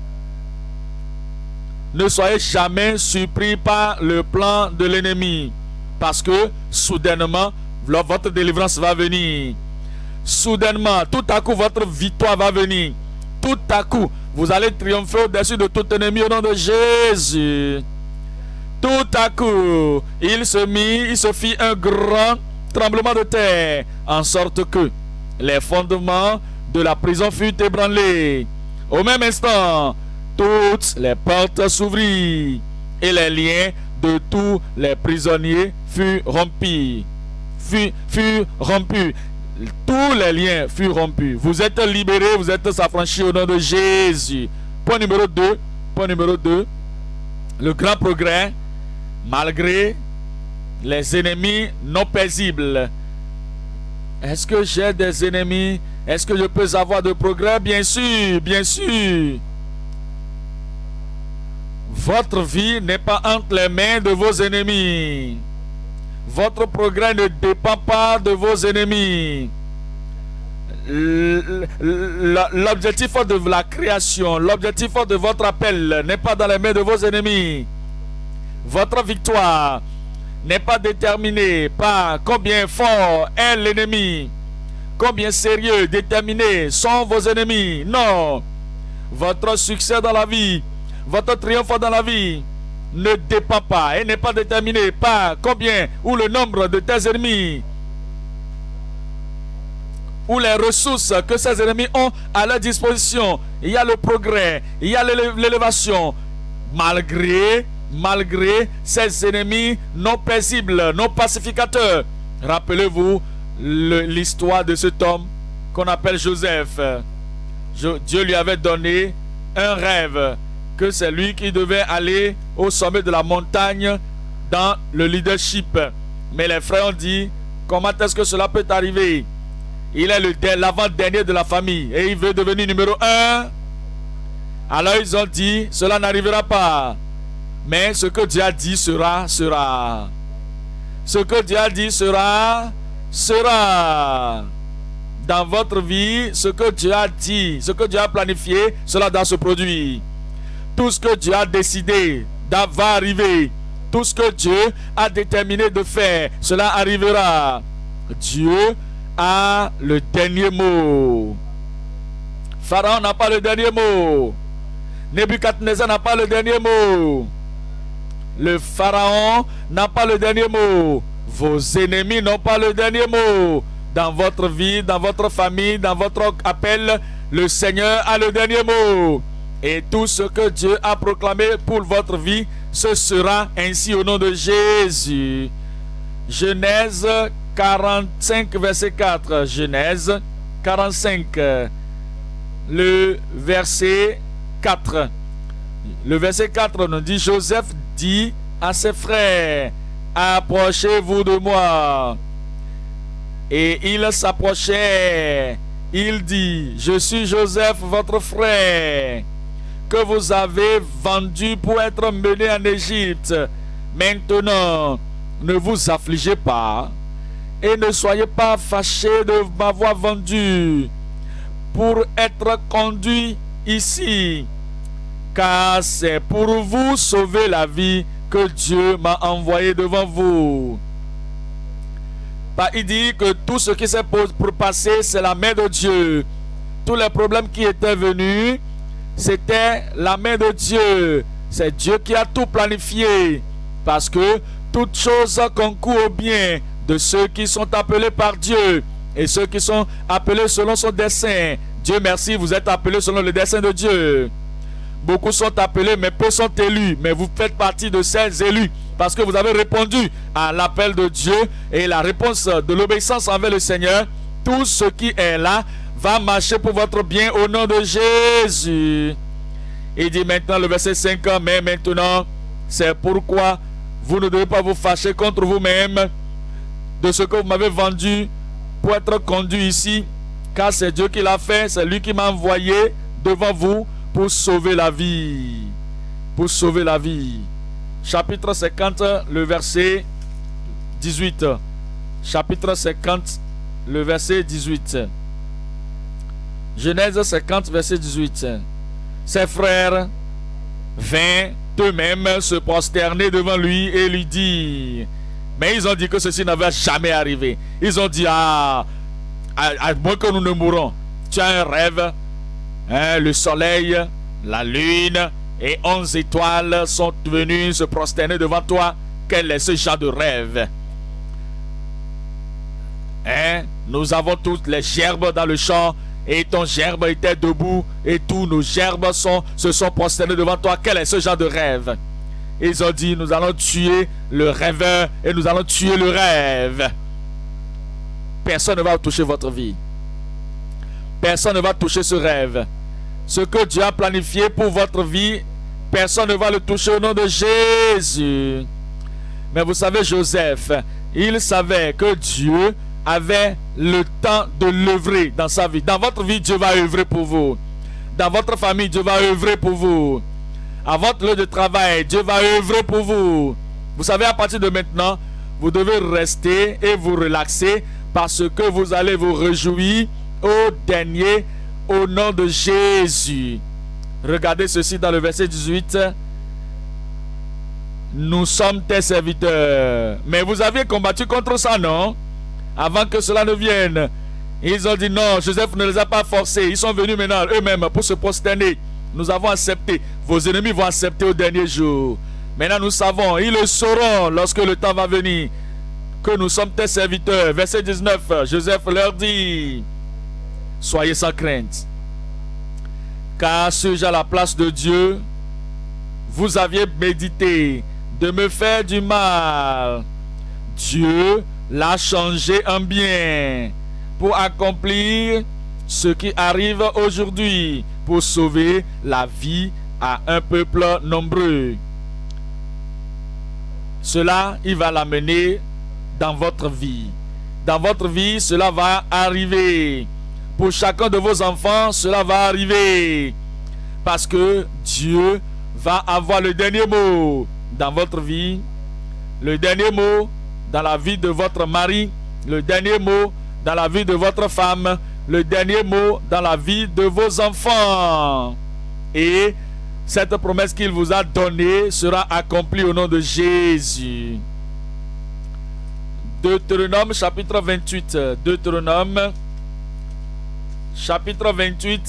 Ne soyez jamais surpris par le plan de l'ennemi, parce que soudainement, votre délivrance va venir. Soudainement, tout à coup, votre victoire va venir. Tout à coup, vous allez triompher au-dessus de tout ennemi au nom de Jésus. Tout à coup, il se mit, il se fit un grand tremblement de terre, en sorte que les fondements de la prison furent ébranlés. Au même instant, toutes les portes s'ouvrirent et les liens de tous les prisonniers furent rompus. Furent, furent rompus. Tous les liens furent rompus. Vous êtes libérés, vous êtes affranchis au nom de Jésus. Point numéro deux. Point numéro deux. Le grand progrès, malgré les ennemis non paisibles. Est-ce que j'ai des ennemis? Est-ce que je peux avoir de progrès? Bien sûr, bien sûr. Votre vie n'est pas entre les mains de vos ennemis. Votre progrès ne dépend pas de vos ennemis. L'objectif de la création, l'objectif de votre appel n'est pas dans les mains de vos ennemis. Votre victoire n'est pas déterminée par combien fort est l'ennemi, combien sérieux, déterminé sont vos ennemis. Non. Votre succès dans la vie, votre triomphe dans la vie ne dépend pas et n'est pas déterminé par combien ou le nombre de tes ennemis ou les ressources que ces ennemis ont à leur disposition. Il y a le progrès, il y a l'élévation, malgré malgré ces ennemis non paisibles, non pacificateurs. Rappelez-vous l'histoire de cet homme qu'on appelle Joseph. Je, Dieu lui avait donné un rêve, que c'est lui qui devait aller au sommet de la montagne dans le leadership. Mais les frères ont dit: comment est-ce que cela peut arriver? Il est l'avant-dernier de la famille et il veut devenir numéro un. Alors ils ont dit: cela n'arrivera pas. Mais ce que Dieu a dit sera, sera. Ce que Dieu a dit sera, sera. Dans votre vie, ce que Dieu a dit, ce que Dieu a planifié, cela doit se produire. Tout ce que Dieu a décidé va arriver. Tout ce que Dieu a déterminé de faire, cela arrivera. Dieu a le dernier mot. Pharaon n'a pas le dernier mot. Nebuchadnezzar n'a pas le dernier mot. Le Pharaon n'a pas le dernier mot. Vos ennemis n'ont pas le dernier mot. Dans votre vie, dans votre famille, dans votre appel, le Seigneur a le dernier mot. Et tout ce que Dieu a proclamé pour votre vie, ce sera ainsi au nom de Jésus. Genèse quarante-cinq, verset quatre. Genèse quarante-cinq, le verset quatre. Le verset quatre nous dit, Joseph dit à ses frères, approchez-vous de moi. Et il s'approchait. Il dit, je suis Joseph, votre frère, que vous avez vendu pour être mené en Égypte. Maintenant, ne vous affligez pas et ne soyez pas fâchés de m'avoir vendu pour être conduit ici, car c'est pour vous sauver la vie que Dieu m'a envoyé devant vous. Il dit que tout ce qui s'est passé, c'est la main de Dieu. Tous les problèmes qui étaient venus, c'était la main de Dieu. C'est Dieu qui a tout planifié. Parce que toute chose concourt au bien de ceux qui sont appelés par Dieu et ceux qui sont appelés selon son dessein. Dieu merci, vous êtes appelés selon le dessein de Dieu. Beaucoup sont appelés, mais peu sont élus. Mais vous faites partie de ces élus parce que vous avez répondu à l'appel de Dieu et la réponse de l'obéissance envers le Seigneur. Tout ce qui est là va marcher pour votre bien au nom de Jésus. Il dit maintenant le verset cinq, mais maintenant, c'est pourquoi vous ne devez pas vous fâcher contre vous-même de ce que vous m'avez vendu pour être conduit ici, car c'est Dieu qui l'a fait, c'est lui qui m'a envoyé devant vous pour sauver la vie. Pour sauver la vie. Chapitre cinquante, le verset dix-huit. Chapitre cinquante, le verset dix-huit. Genèse cinquante, verset dix-huit. Ses frères vinrent eux-mêmes se prosterner devant lui et lui dire. Mais ils ont dit que ceci n'avait jamais arrivé. Ils ont dit, ah, à, à moins que nous ne mourons, tu as un rêve. Hein, le soleil, la lune et onze étoiles sont venus se prosterner devant toi. Quel est ce genre de rêve? Hein, nous avons toutes les gerbes dans le champ et ton gerbe était debout et tous nos gerbes sont, se sont prosternés devant toi. Quel est ce genre de rêve? Ils ont dit, nous allons tuer le rêveur et nous allons tuer le rêve. Personne ne va toucher votre vie. Personne ne va toucher ce rêve. Ce que Dieu a planifié pour votre vie, personne ne va le toucher au nom de Jésus. Mais vous savez, Joseph, il savait que Dieu avait le temps de l'œuvrer dans sa vie. Dans votre vie, Dieu va œuvrer pour vous. Dans votre famille, Dieu va œuvrer pour vous. À votre lieu de travail, Dieu va œuvrer pour vous. Vous savez, à partir de maintenant, vous devez rester et vous relaxer parce que vous allez vous réjouir au dernier, au nom de Jésus. Regardez ceci dans le verset dix-huit. Nous sommes tes serviteurs. Mais vous aviez combattu contre ça, non? Avant que cela ne vienne. Ils ont dit non, Joseph ne les a pas forcés. Ils sont venus maintenant eux-mêmes pour se prosterner. Nous avons accepté. Vos ennemis vont accepter au dernier jour. Maintenant nous savons, ils le sauront lorsque le temps va venir, que nous sommes tes serviteurs. Verset dix-neuf, Joseph leur dit, soyez sans crainte, car suis-je à la place de Dieu? Vous aviez médité de me faire du mal. Dieu l'a changé en bien pour accomplir ce qui arrive aujourd'hui, pour sauver la vie à un peuple nombreux. Cela, il va l'amener dans votre vie. Dans votre vie, cela va arriver. Pour chacun de vos enfants, cela va arriver. Parce que Dieu va avoir le dernier mot dans votre vie, le dernier mot dans la vie de votre mari, le dernier mot dans la vie de votre femme, le dernier mot dans la vie de vos enfants. Et cette promesse qu'il vous a donnée sera accomplie au nom de Jésus. Deutéronome chapitre vingt-huit. Deutéronome chapitre vingt-huit.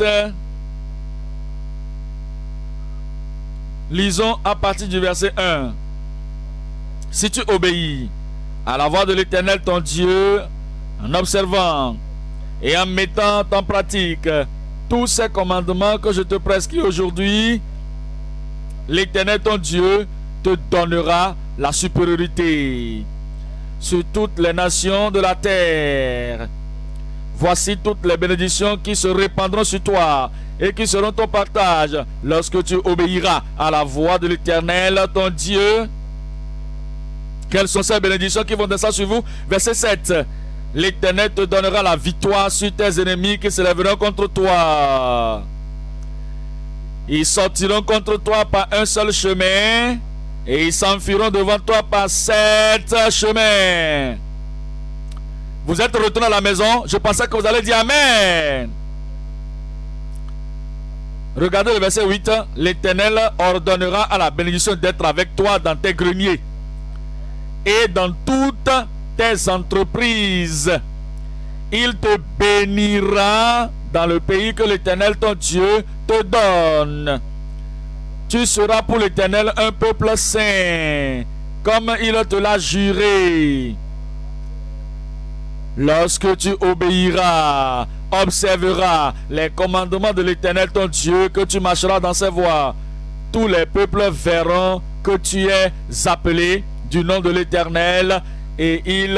Lisons à partir du verset un. Si tu obéis à la voix de l'Éternel ton Dieu, en observant et en mettant en pratique tous ces commandements que je te prescris aujourd'hui, l'Éternel ton Dieu te donnera la supériorité sur toutes les nations de la terre. Voici toutes les bénédictions qui se répandront sur toi et qui seront ton partage lorsque tu obéiras à la voix de l'Éternel ton Dieu. Quelles sont ces bénédictions qui vont descendre sur vous? Verset sept. L'Éternel te donnera la victoire sur tes ennemis qui se lèveront contre toi. Ils sortiront contre toi par un seul chemin et ils s'enfuiront devant toi par sept chemins. Vous êtes retourné à la maison, je pensais que vous allez dire Amen. Regardez le verset huit. L'Éternel ordonnera à la bénédiction d'être avec toi dans tes greniers et dans toutes tes entreprises. Il te bénira dans le pays que l'Éternel ton Dieu te donne. Tu seras pour l'Éternel un peuple saint, comme il te l'a juré. Lorsque tu obéiras, observeras les commandements de l'Éternel ton Dieu, que tu marcheras dans ses voies, tous les peuples verront que tu es appelé du nom de l'Éternel et ils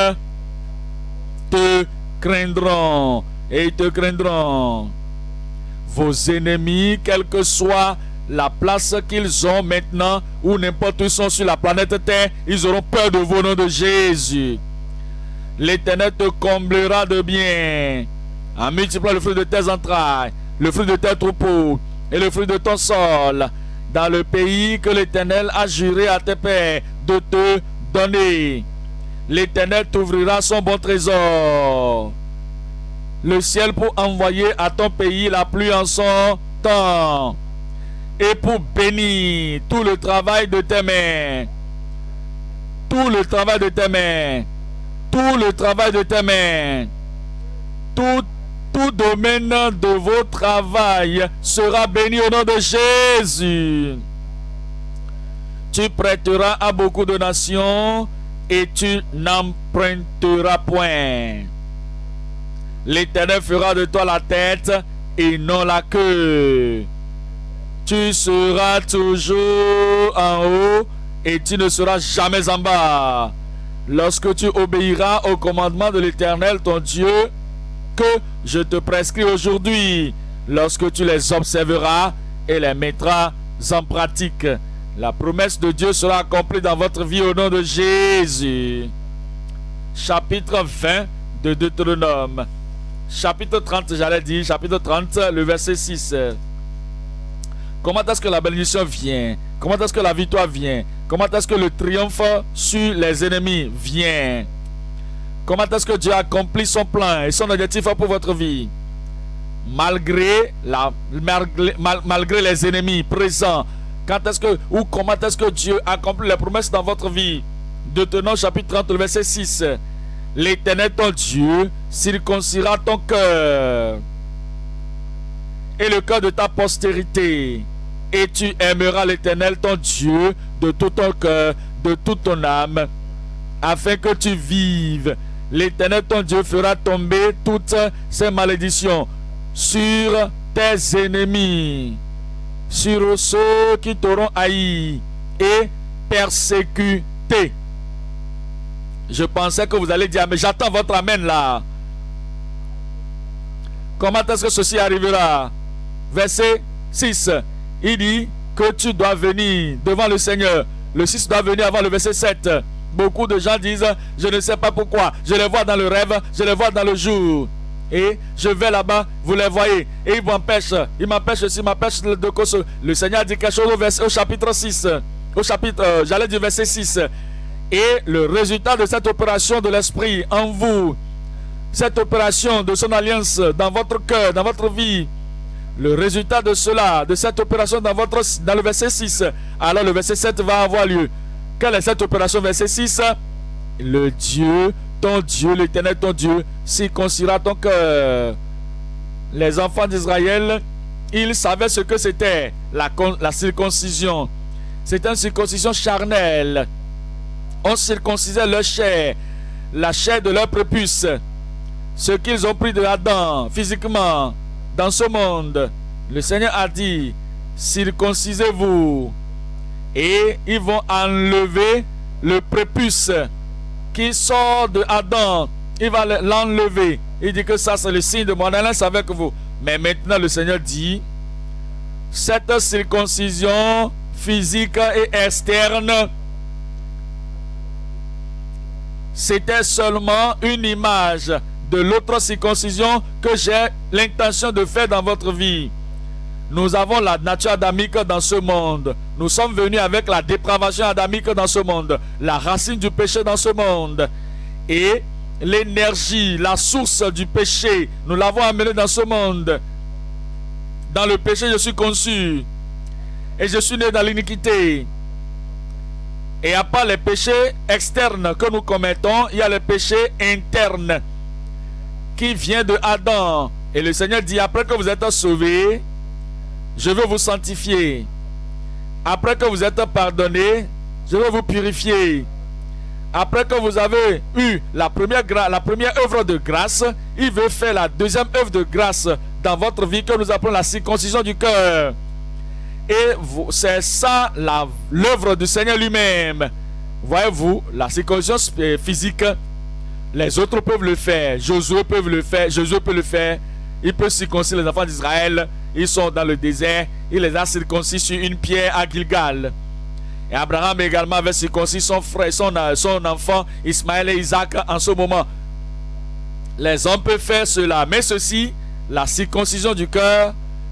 te craindront. Et ils te craindront. Vos ennemis, quelle que soit la place qu'ils ont maintenant ou n'importe où ils sont sur la planète Terre, ils auront peur de vous au nom de Jésus. L'Éternel te comblera de bien en multipliant le fruit de tes entrailles, le fruit de tes troupeaux et le fruit de ton sol dans le pays que l'Éternel a juré à tes pères de te donner. L'Éternel t'ouvrira son bon trésor, le ciel, pour envoyer à ton pays la pluie en son temps et pour bénir tout le travail de tes mains. Tout le travail de tes mains. Tout le travail de tes mains. Tout, tout domaine de vos travail sera béni au nom de Jésus. Tu prêteras à beaucoup de nations et tu n'emprunteras point. L'Éternel fera de toi la tête et non la queue. Tu seras toujours en haut et tu ne seras jamais en bas. Lorsque tu obéiras au commandement de l'Éternel ton Dieu, que je te prescris aujourd'hui, lorsque tu les observeras et les mettras en pratique, la promesse de Dieu sera accomplie dans votre vie au nom de Jésus. Chapitre vingt de Deutéronome. Chapitre trente, j'allais dire, chapitre trente, le verset six. Comment est-ce que la bénédiction vient? Comment est-ce que la victoire vient? Comment est-ce que le triomphe sur les ennemis vient? Comment est-ce que Dieu accomplit son plan et son objectif pour votre vie? Malgré, la, malgré, mal, malgré les ennemis présents, quand est-ce que, ou comment est-ce que Dieu accomplit les promesses dans votre vie? Deutéronome chapitre trente, le verset six. L'Éternel ton Dieu circoncira ton cœur et le cœur de ta postérité, et tu aimeras l'Éternel ton Dieu de tout ton cœur, de toute ton âme, afin que tu vives. L'Éternel ton Dieu fera tomber toutes ces malédictions sur tes ennemis, sur ceux qui t'auront haï et persécuté. Je pensais que vous allez dire, mais j'attends votre amen là. Comment est-ce que ceci arrivera? Verset six. Il dit que tu dois venir devant le Seigneur. Le six doit venir avant le verset sept. Beaucoup de gens disent, je ne sais pas pourquoi. Je les vois dans le rêve, je les vois dans le jour. Et je vais là-bas, vous les voyez. Et ils m'empêchent. Ils m'empêchent aussi, ils m'empêchent de, de cause. Le Seigneur dit quelque chose au, verset, au chapitre six. Au chapitre, euh, j'allais dire verset six. Et le résultat de cette opération de l'Esprit en vous, cette opération de son alliance dans votre cœur, dans votre vie, le résultat de cela, de cette opération dans, votre, dans le verset six, alors le verset sept va avoir lieu. Quelle est cette opération, verset six? Le Dieu, ton Dieu, l'Éternel, ton Dieu, circoncira ton cœur. Les enfants d'Israël, ils savaient ce que c'était la, la circoncision. C'était une circoncision charnelle. On circoncisait leur chair, la chair de leur prépuce. Ce qu'ils ont pris de Adam, physiquement, dans ce monde. Le Seigneur a dit, circoncisez-vous. Et ils vont enlever le prépuce qui sort de Adam. Il va l'enlever. Il dit que ça, c'est le signe de mon alliance avec vous. Mais maintenant, le Seigneur dit, cette circoncision physique et externe, c'était seulement une image de l'autre circoncision que j'ai l'intention de faire dans votre vie. Nous avons la nature adamique dans ce monde. Nous sommes venus avec la dépravation adamique dans ce monde, la racine du péché dans ce monde. Et l'énergie, la source du péché, nous l'avons amené dans ce monde. Dans le péché, je suis conçu. Et je suis né dans l'iniquité. Et à part les péchés externes que nous commettons, il y a le péché interne qui vient de Adam. Et le Seigneur dit, après que vous êtes sauvés, je veux vous sanctifier. Après que vous êtes pardonnés, je veux vous purifier. Après que vous avez eu la première, la première œuvre de grâce, il veut faire la deuxième œuvre de grâce dans votre vie que nous appelons la circoncision du cœur. Et c'est ça l'œuvre du Seigneur lui-même. Voyez-vous, la circoncision physique, les autres peuvent le faire. Josué peut le faire. Josué peut le faire. Il peut circoncire les enfants d'Israël. Ils sont dans le désert. Il les a circoncis sur une pierre à Gilgal. Et Abraham également avait circoncis son frère, son, son enfant Ismaël et Isaac en ce moment. Les hommes peuvent faire cela. Mais ceci, la circoncision du cœur,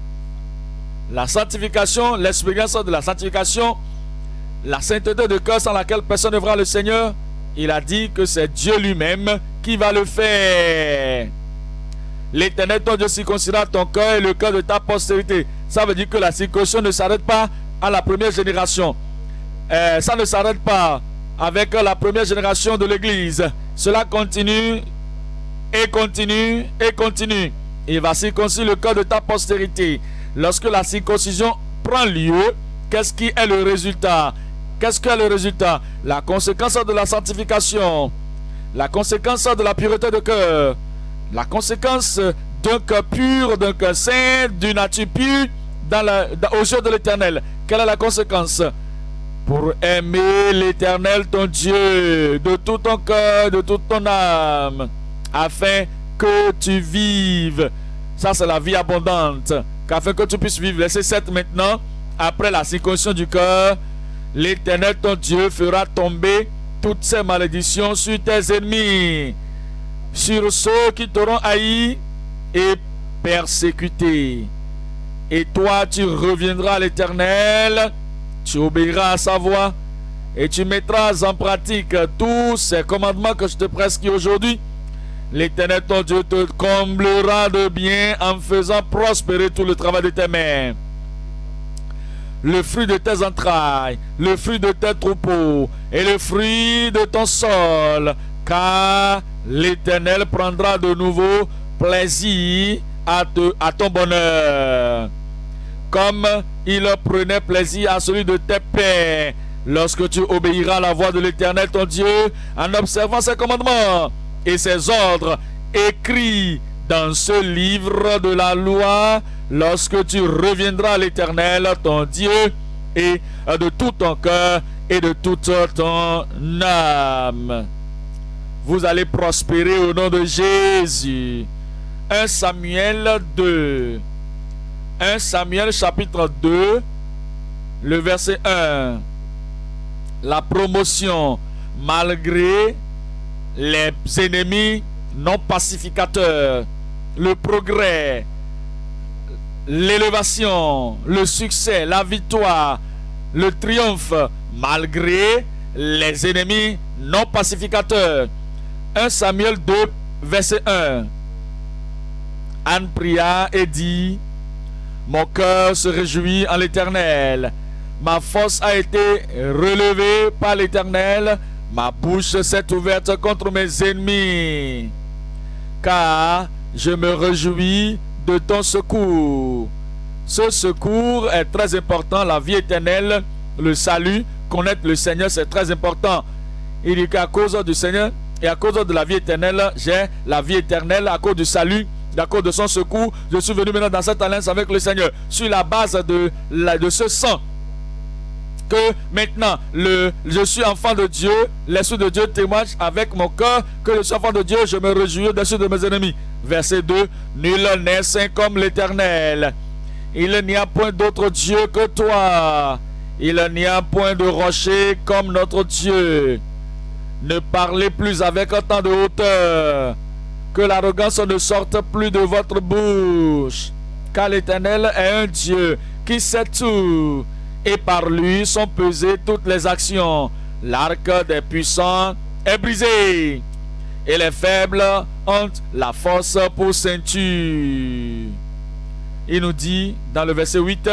la sanctification, l'expérience de la sanctification, la sainteté de cœur sans laquelle personne ne verra le Seigneur, il a dit que c'est Dieu lui-même qui va le faire. L'Éternel, ton Dieu, circoncira ton cœur et le cœur de ta postérité. Ça veut dire que la circoncision ne s'arrête pas à la première génération. Euh, ça ne s'arrête pas avec la première génération de l'Église. Cela continue et continue et continue. Il va circoncire le cœur de ta postérité. Lorsque la circoncision prend lieu, qu'est-ce qui est le résultat? Qu'est-ce que est le résultat? La conséquence de la sanctification, la conséquence de la pureté de cœur, la conséquence d'un cœur pur, d'un cœur saint, d'une nature pure dans la, dans, aux yeux de l'Éternel. Quelle est la conséquence? Pour aimer l'Éternel ton Dieu de tout ton cœur, de toute ton âme, afin que tu vives. Ça, c'est la vie abondante. Afin que tu puisses vivre. Verset sept maintenant. Après la circoncision du cœur, l'Éternel ton Dieu fera tomber toutes ces malédictions sur tes ennemis, sur ceux qui t'auront haï et persécuté. Et toi, tu reviendras à l'Éternel, tu obéiras à sa voix et tu mettras en pratique tous ces commandements que je te prescris aujourd'hui. L'Éternel ton Dieu te comblera de bien en faisant prospérer tout le travail de tes mains. Le fruit de tes entrailles, le fruit de tes troupeaux et le fruit de ton sol, car l'Éternel prendra de nouveau plaisir à, te, à ton bonheur, comme il prenait plaisir à celui de tes pères, lorsque tu obéiras à la voix de l'Éternel ton Dieu en observant ses commandements et ses ordres écrits dans ce livre de la loi, lorsque tu reviendras à l'Éternel ton Dieu et de tout ton cœur et de toute ton âme. Vous allez prospérer au nom de Jésus. un Samuel deux. un Samuel chapitre deux, le verset un. La promotion malgré les ennemis non pacificateurs. le progrès, l'élévation, le succès, la victoire, le triomphe, malgré les ennemis non pacificateurs. un Samuel deux, verset un. Anne pria et dit: mon cœur se réjouit en l'Éternel. Ma force a été relevée par l'Éternel. Ma bouche s'est ouverte contre mes ennemis. Car je me réjouis de ton secours. Ce secours est très important. La vie éternelle, le salut, connaître le Seigneur, c'est très important. Il dit qu'à cause du Seigneur et à cause de la vie éternelle, j'ai la vie éternelle à cause du salut. À cause de son secours, je suis venu maintenant dans cette alliance avec le Seigneur. Sur la base de, la, de ce sang, que maintenant le, je suis enfant de Dieu, l'Esprit de Dieu témoigne avec mon cœur que je suis enfant de Dieu, je me réjouis au-dessus de mes ennemis. Verset deux. Nul n'est saint comme l'Éternel. Il n'y a point d'autre Dieu que toi. Il n'y a point de rocher comme notre Dieu. Ne parlez plus avec autant de hauteur. Que l'arrogance ne sorte plus de votre bouche. Car l'Éternel est un Dieu qui sait tout. Et par lui sont pesées toutes les actions. L'arc des puissants est brisé. Et les faibles ont la force pour ceinture. Il nous dit dans le verset huit: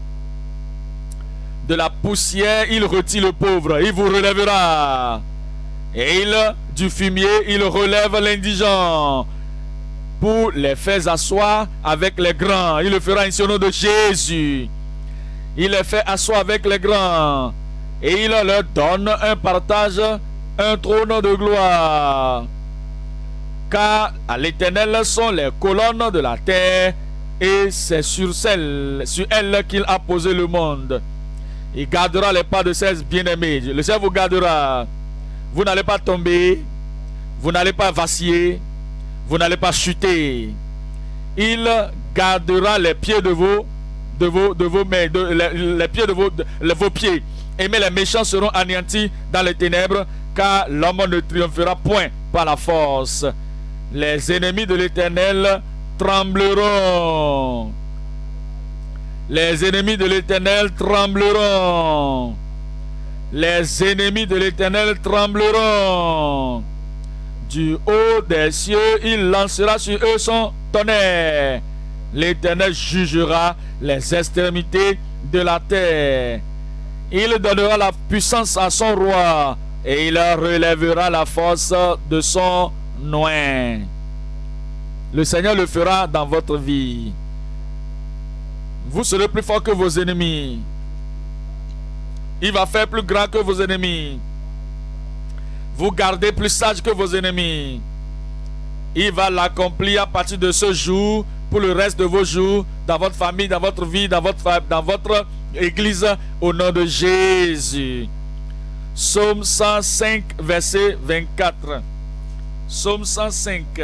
de la poussière il retire le pauvre, il vous relèvera. Et il, du fumier, il relève l'indigent pour les faire asseoir avec les grands. Il le fera ainsi au nom de Jésus. Il les fait asseoir avec les grands. Et il leur donne un partage, un trône de gloire. Car à l'Éternel sont les colonnes de la terre, et c'est sur celle, sur elle qu'il a posé le monde. Il gardera les pas de ses bien-aimés. Le Seigneur vous gardera. Vous n'allez pas tomber, vous n'allez pas vaciller, vous n'allez pas chuter. Il gardera les pieds de vos, de vos, de vos mains, de, les, les pieds de vos, de, vos pieds. Et mais les méchants seront anéantis dans les ténèbres, car l'homme ne triomphera point par la force. Les ennemis de l'Éternel trembleront. Les ennemis de l'Éternel trembleront. Les ennemis de l'Éternel trembleront. Du haut des cieux, il lancera sur eux son tonnerre. L'Éternel jugera les extrémités de la terre. Il donnera la puissance à son roi, et il relèvera la force de son oint. Le Seigneur le fera dans votre vie. Vous serez plus fort que vos ennemis. Il va faire plus grand que vos ennemis. Vous gardez plus sage que vos ennemis. Il va l'accomplir à partir de ce jour pour le reste de vos jours, dans votre famille, dans votre vie, dans votre, dans votre église, au nom de Jésus. Psaume cent cinq, verset vingt-quatre. Psaume cent cinq,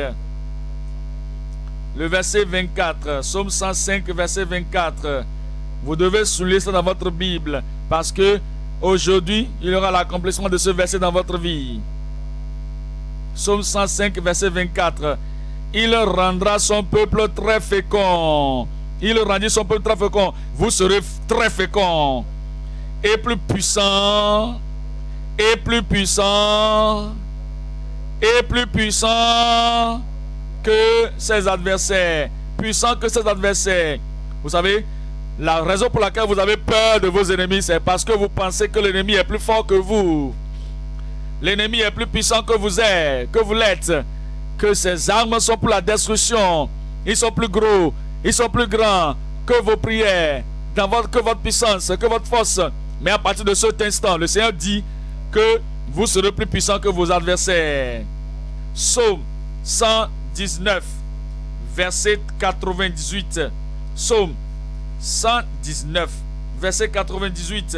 le verset vingt-quatre. Psaume cent cinq, verset vingt-quatre. Vous devez souligner ça dans votre Bible, parce que aujourd'hui, il y aura l'accomplissement de ce verset dans votre vie. Psaume cent cinq, verset vingt-quatre. Il rendra son peuple très fécond. Il rendit son peuple très fécond. Vous serez très fécond. Et plus puissant. Et plus puissant. Et plus puissant que ses adversaires. Puissant que ses adversaires. Vous savez, la raison pour laquelle vous avez peur de vos ennemis, c'est parce que vous pensez que l'ennemi est plus fort que vous. L'ennemi est plus puissant que vous êtes, que vous l'êtes. Que ses armes sont pour la destruction. Ils sont plus gros, ils sont plus grands que vos prières, dans votre, que votre puissance, que votre force. Mais à partir de cet instant, le Seigneur dit que vous serez plus puissant que vos adversaires. Psaume cent dix-neuf, verset quatre-vingt-dix-huit. Psaume cent dix-neuf, verset quatre-vingt-dix-huit.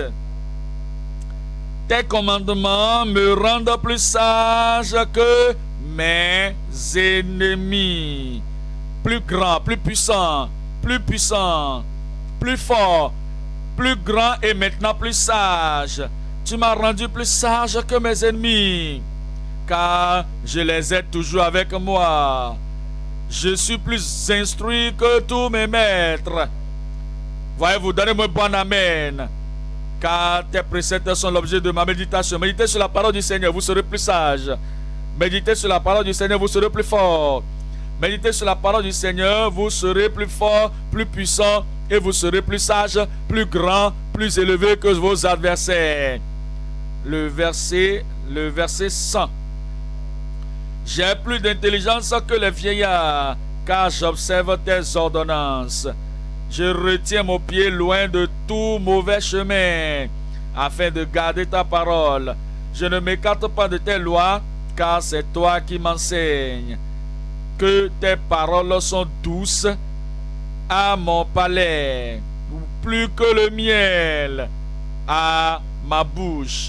Tes commandements me rendent plus sage que mes ennemis. Plus grand, plus puissant, plus puissant, plus fort, plus grand et maintenant plus sage. Tu m'as rendu plus sage que mes ennemis, car je les ai toujours avec moi. je suis plus instruit que tous mes maîtres. Voyez-vous, donnez-moi bon amen. Car tes préceptes sont l'objet de ma méditation. Méditez sur la parole du Seigneur, vous serez plus sage. Méditez sur la parole du Seigneur, vous serez plus fort. Méditez sur la parole du Seigneur, vous serez plus fort, plus puissant, et vous serez plus sage, plus grand, plus élevé que vos adversaires. Le verset, le verset cent. J'ai plus d'intelligence que les vieillards, car j'observe tes ordonnances. Je retiens mon pied loin de tout mauvais chemin, afin de garder ta parole. Je ne m'écarte pas de tes lois, car c'est toi qui m'enseignes. Que tes paroles sont douces à mon palais, plus que le miel à ma bouche.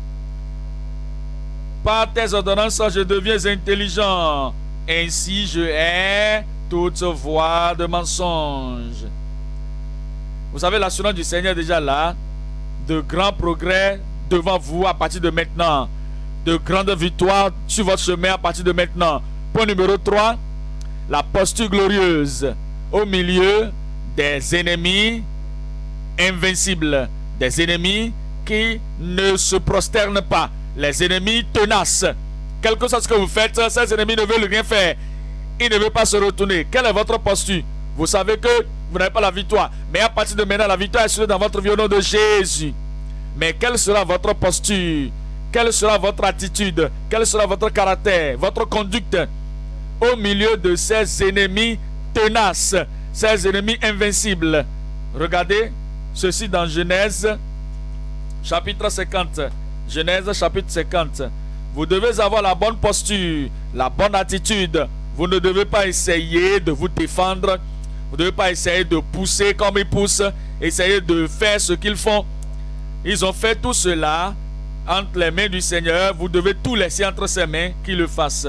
Par tes ordonnances, je deviens intelligent. Ainsi, je hais toute voie de mensonge. Vous savez, l'assurance du Seigneur est déjà là. De grands progrès devant vous à partir de maintenant. De grandes victoires sur votre chemin à partir de maintenant. Point numéro trois. La posture glorieuse au milieu des ennemis invincibles. Des ennemis qui ne se prosternent pas. Les ennemis tenaces. Quel que soit ce que vous faites, ces ennemis ne veulent rien faire. Ils ne veulent pas se retourner. Quelle est votre posture? Vous savez que vous n'avez pas la victoire. Mais à partir de maintenant, la victoire est assurée dans votre vie au nom de Jésus. Mais quelle sera votre posture? Quelle sera votre attitude? Quel sera votre caractère? Votre conduite au milieu de ces ennemis tenaces, ces ennemis invincibles? Regardez ceci dans Genèse chapitre cinquante. Genèse chapitre cinquante. Vous devez avoir la bonne posture, la bonne attitude. Vous ne devez pas essayer de vous défendre. Vous ne devez pas essayer de pousser comme ils poussent. Essayer de faire ce qu'ils font. Ils ont fait tout cela entre les mains du Seigneur. Vous devez tout laisser entre ses mains, qu'il le fasse.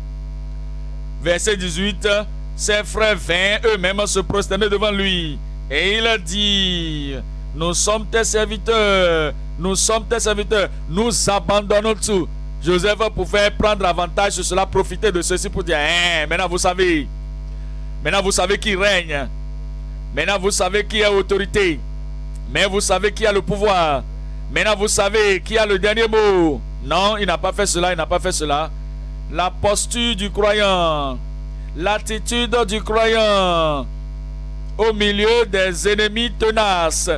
Verset dix-huit. Ses frères vinrent eux-mêmes se prosterner devant lui. Et il a dit: nous sommes tes serviteurs. Nous sommes tes serviteurs. Nous abandonnons tout. Joseph pouvait prendre avantage sur cela, profiter de ceci pour dire: hein, maintenant vous savez. Maintenant vous savez qui règne. Maintenant vous savez qui a autorité. Mais vous savez qui a le pouvoir. Maintenant vous savez qui a le dernier mot. Non, il n'a pas fait cela, il n'a pas fait cela. La posture du croyant. L'attitude du croyant au milieu des ennemis tenaces.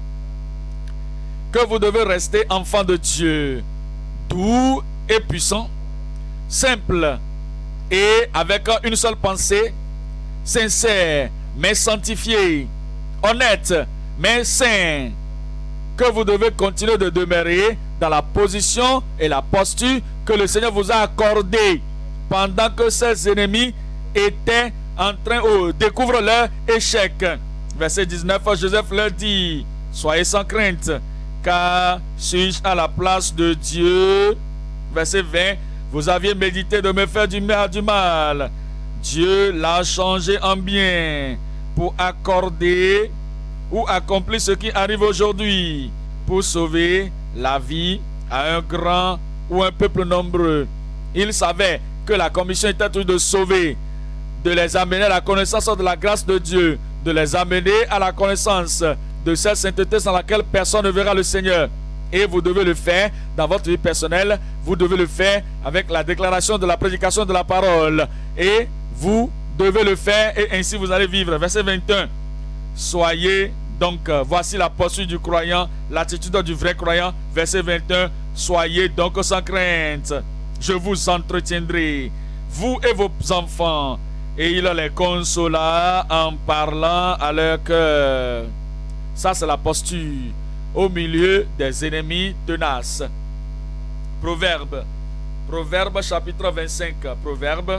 Que vous devez rester enfant de Dieu. Doux et puissant. Simple et avec une seule pensée. Sincère mais sanctifié. Honnête mais saint. Que vous devez continuer de demeurer dans la position et la posture que le Seigneur vous a accordée pendant que ses ennemis étaient en train de découvrir leur échec. Verset dix-neuf, Joseph leur dit: soyez sans crainte, car suis-je à la place de Dieu? Verset vingt, vous aviez médité de me faire du mal, du mal. Dieu l'a changé en bien pour accorder ou accomplir ce qui arrive aujourd'hui, pour sauver la vie à un grand ou un peuple nombreux. Il savait que la commission était toujours de sauver, de les amener à la connaissance de la grâce de Dieu, de les amener à la connaissance de cette sainteté sans laquelle personne ne verra le Seigneur. Et vous devez le faire dans votre vie personnelle, vous devez le faire avec la déclaration de la prédication de la parole. Et vous devez le faire et ainsi vous allez vivre. Verset vingt et un. Soyez donc, voici la posture du croyant, l'attitude du vrai croyant. Verset vingt et un. Soyez donc sans crainte. Je vous entretiendrai, vous et vos enfants. Et il les consola en parlant à leur cœur. Ça, c'est la posture au milieu des ennemis tenaces. Proverbe. Proverbe chapitre vingt-cinq. Proverbe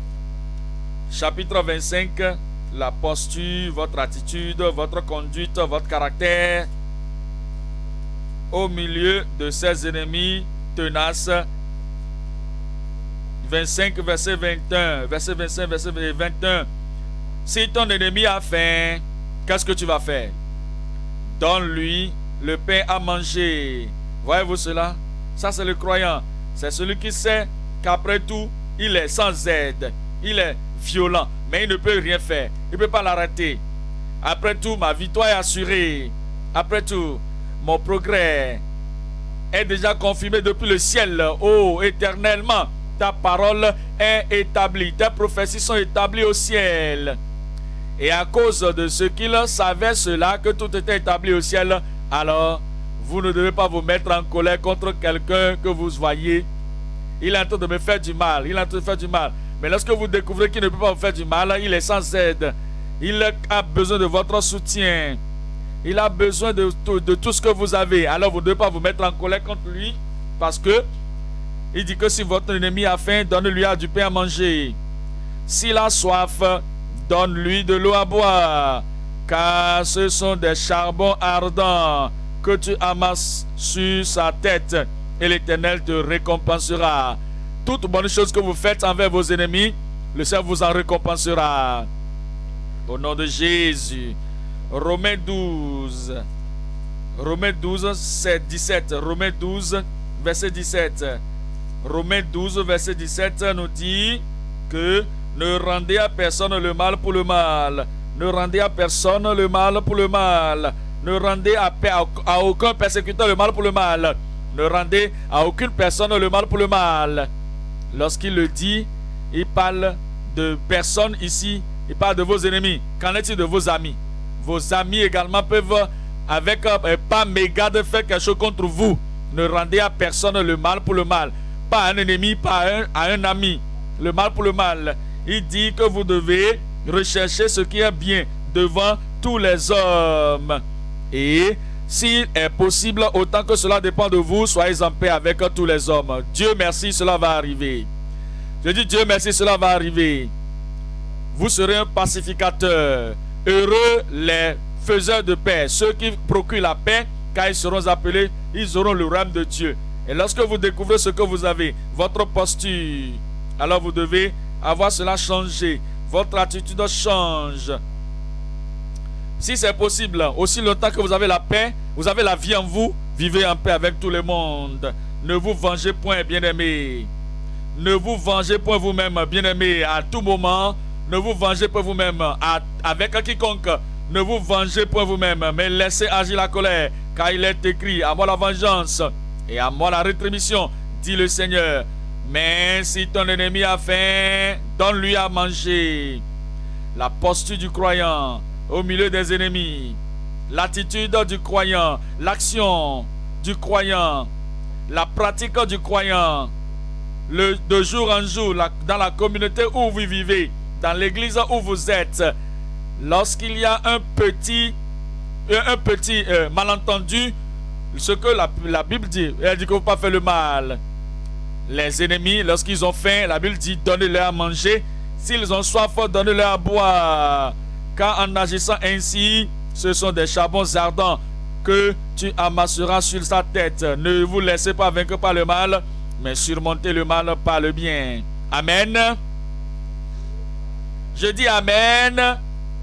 chapitre vingt-cinq. La posture, votre attitude, votre conduite, votre caractère au milieu de ces ennemis tenaces. vingt-cinq, verset vingt et un. Verset vingt-cinq, verset vingt et un. Si ton ennemi a faim, qu'est-ce que tu vas faire? Donne-lui le pain à manger. Voyez-vous cela? Ça, c'est le croyant. C'est celui qui sait qu'après tout, il est sans aide. Il est violent. mais il ne peut rien faire. Il ne peut pas l'arrêter. Après tout, ma victoire est assurée. Après tout, mon progrès est déjà confirmé depuis le ciel. Oh, éternellement, ta parole est établie. Tes prophéties sont établies au ciel. Et à cause de ce qu'il savait cela, que tout était établi au ciel, alors vous ne devez pas vous mettre en colère contre quelqu'un que vous voyez. Il est en train de me faire du mal. Il est en train de faire du mal. Mais lorsque vous découvrez qu'il ne peut pas vous faire du mal, il est sans aide. Il a besoin de votre soutien. Il a besoin de tout, de tout ce que vous avez. Alors vous ne devez pas vous mettre en colère contre lui. Parce que il dit que si votre ennemi a faim, donne-lui du pain à manger. S'il a soif, donne-lui de l'eau à boire. Car ce sont des charbons ardents que tu amasses sur sa tête. Et l'Éternel te récompensera. Toute bonne chose que vous faites envers vos ennemis, le Seigneur vous en récompensera. Au nom de Jésus. Romains douze. Romains douze, dix-sept. Romains douze, verset dix-sept. Romains douze, verset dix-sept nous dit que ne rendez à personne le mal pour le mal. Ne rendez à personne le mal pour le mal. Ne rendez à, à aucun persécuteur le mal pour le mal. Ne rendez à aucune personne le mal pour le mal. Lorsqu'il le dit, il parle de personnes ici. Il parle de vos ennemis. Qu'en est-il de vos amis? Vos amis également peuvent, avec euh, pas méga de faire quelque chose contre vous. Ne rendez à personne le mal pour le mal. Pas à un ennemi, pas à un, à un ami. Le mal pour le mal. Il dit que vous devez rechercher ce qui est bien devant tous les hommes. Et s'il est possible, autant que cela dépend de vous, soyez en paix avec tous les hommes. Dieu merci, cela va arriver. Je dis Dieu merci, cela va arriver. Vous serez un pacificateur. Heureux les faiseurs de paix, ceux qui procurent la paix, car ils seront appelés, ils auront le royaume de Dieu. Et lorsque vous découvrez ce que vous avez, votre posture, alors vous devez avoir cela changé. Votre attitude change. Si c'est possible, aussi longtemps que vous avez la paix, vous avez la vie en vous, vivez en paix avec tout le monde. Ne vous vengez point, bien-aimés. Ne vous vengez point vous-même, bien-aimés, à tout moment. Ne vous vengez pas vous-même avec quiconque. Ne vous vengez pas vous-même, mais laissez agir la colère, car il est écrit: à moi la vengeance et à moi la rétribution, dit le Seigneur. Mais si ton ennemi a faim, donne-lui à manger. La posture du croyant au milieu des ennemis, l'attitude du croyant, l'action du croyant, la pratique du croyant, le, de jour en jour, la, dans la communauté où vous vivez, dans l'église où vous êtes, lorsqu'il y a un petit, un petit euh, malentendu, ce que la, la Bible dit, elle dit qu'il ne faut pas faire le mal. Les ennemis, lorsqu'ils ont faim, la Bible dit donnez-leur à manger. S'ils ont soif, donnez-leur à boire. Car en agissant ainsi, ce sont des charbons ardents que tu amasseras sur sa tête. Ne vous laissez pas vaincre par le mal, mais surmontez le mal par le bien. Amen. Je dis Amen.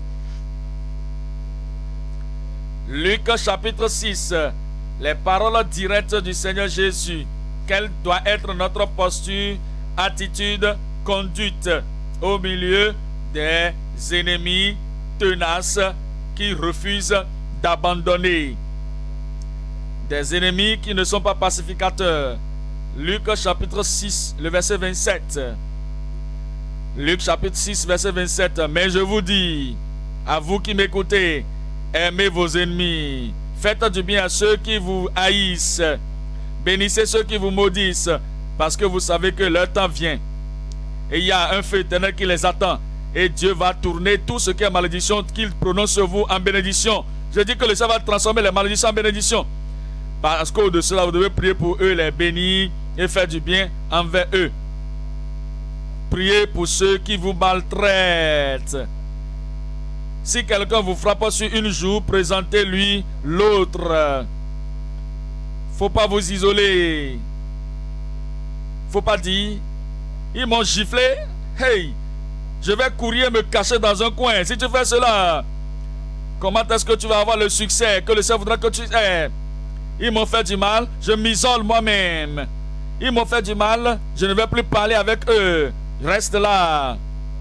Luc chapitre six. Les paroles directes du Seigneur Jésus. Quelle doit être notre posture, attitude, conduite au milieu des ennemis tenaces qui refusent d'abandonner. Des ennemis qui ne sont pas pacificateurs. Luc chapitre six, le verset vingt-sept. Luc chapitre six, verset vingt-sept. Mais je vous dis, à vous qui m'écoutez, aimez vos ennemis, faites du bien à ceux qui vous haïssent, bénissez ceux qui vous maudissent, parce que vous savez que leur temps vient. Et il y a un feu éternel qui les attend. Et Dieu va tourner tout ce qui est malédiction qu'il prononce sur vous en bénédiction. Je dis que le Seigneur va transformer les malédictions en bénédiction. Parce qu'au de cela, vous devez prier pour eux, les bénir et faire du bien envers eux. Priez pour ceux qui vous maltraitent. Si quelqu'un vous frappe sur une joue, présentez-lui l'autre. Faut pas vous isoler. Faut pas dire, ils m'ont giflé, hey, je vais courir me cacher dans un coin. Si tu fais cela, comment est-ce que tu vas avoir le succès que le Seigneur voudra que tu aies? Ils m'ont fait du mal, je m'isole moi-même. Ils m'ont fait du mal, je ne vais plus parler avec eux. Reste là.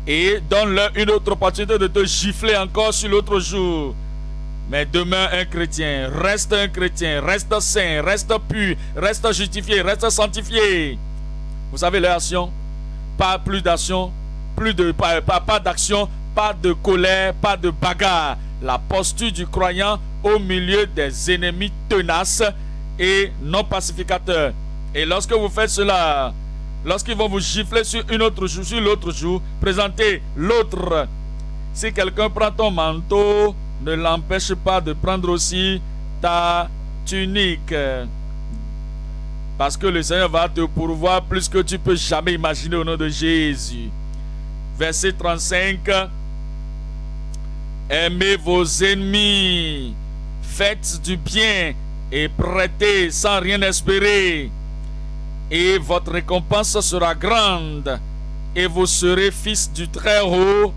et donne-leur une autre opportunité de te gifler encore sur l'autre jour. Mais demeure un chrétien, reste un chrétien, reste saint, reste pur, reste justifié, reste sanctifié. Vous savez leur action? Pas plus d'action, plus de pas, pas, pas d'action, pas de colère, pas de bagarre. La posture du croyant au milieu des ennemis tenaces et non pacificateurs. Et lorsque vous faites cela, lorsqu'ils vont vous gifler sur une autre jour, sur l'autre jour, présentez l'autre. Si quelqu'un prend ton manteau, ne l'empêche pas de prendre aussi ta tunique. Parce que le Seigneur va te pourvoir plus que tu peux jamais imaginer au nom de Jésus. Verset trente-cinq. Aimez vos ennemis, faites du bien et prêtez sans rien espérer. Et votre récompense sera grande, et vous serez fils du Très-Haut,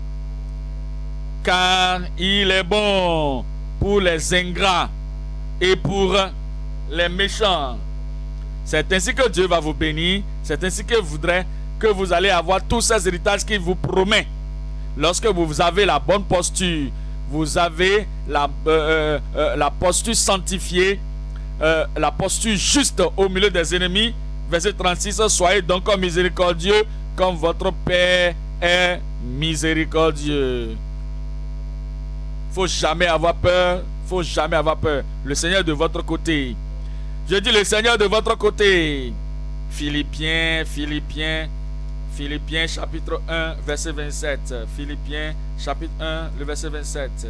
car il est bon pour les ingrats et pour les méchants. C'est ainsi que Dieu va vous bénir, c'est ainsi qu'il voudrait que vous allez avoir tous ces héritages qu'il vous promet. Lorsque vous avez la bonne posture, vous avez la, euh, euh, la posture sanctifiée, euh, la posture juste au milieu des ennemis. Verset trente-six, soyez donc miséricordieux comme votre Père est miséricordieux. Il ne faut jamais avoir peur, il ne faut jamais avoir peur. Le Seigneur est de votre côté. Je dis le Seigneur est de votre côté. Philippiens, Philippiens, Philippiens chapitre un, verset vingt-sept. Philippiens chapitre un, le verset vingt-sept.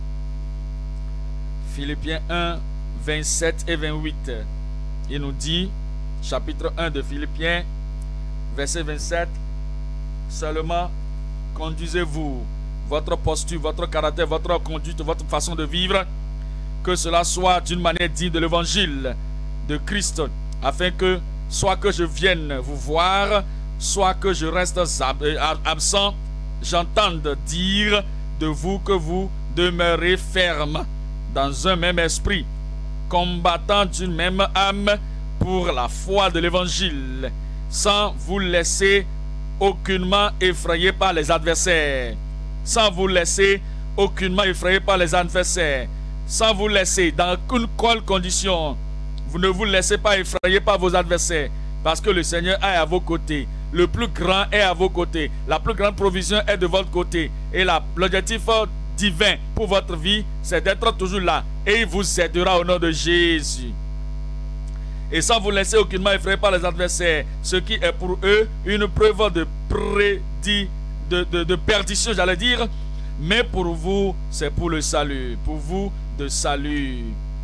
Philippiens un, vingt-sept et vingt-huit. Il nous dit, chapitre un de Philippiens, verset vingt-sept, seulement conduisez-vous, votre posture, votre caractère, votre conduite, votre façon de vivre, que cela soit d'une manière digne de l'évangile de Christ, afin que, soit que je vienne vous voir, soit que je reste absent, j'entende dire de vous que vous demeurez ferme dans un même esprit, combattant d'une même âme pour la foi de l'évangile, sans vous laisser aucunement effrayer par les adversaires, sans vous laisser aucunement effrayer par les adversaires, sans vous laisser dans une quelle condition, vous ne vous laissez pas effrayer par vos adversaires, parce que le Seigneur est à vos côtés, le plus grand est à vos côtés, la plus grande provision est de votre côté, et l'objectif divin pour votre vie, c'est d'être toujours là, et il vous aidera au nom de Jésus. Et sans vous laisser aucunement effrayer par les adversaires, ce qui est pour eux une preuve de prédit, de, de, de perdition, j'allais dire, mais pour vous, c'est pour le salut, pour vous, de salut.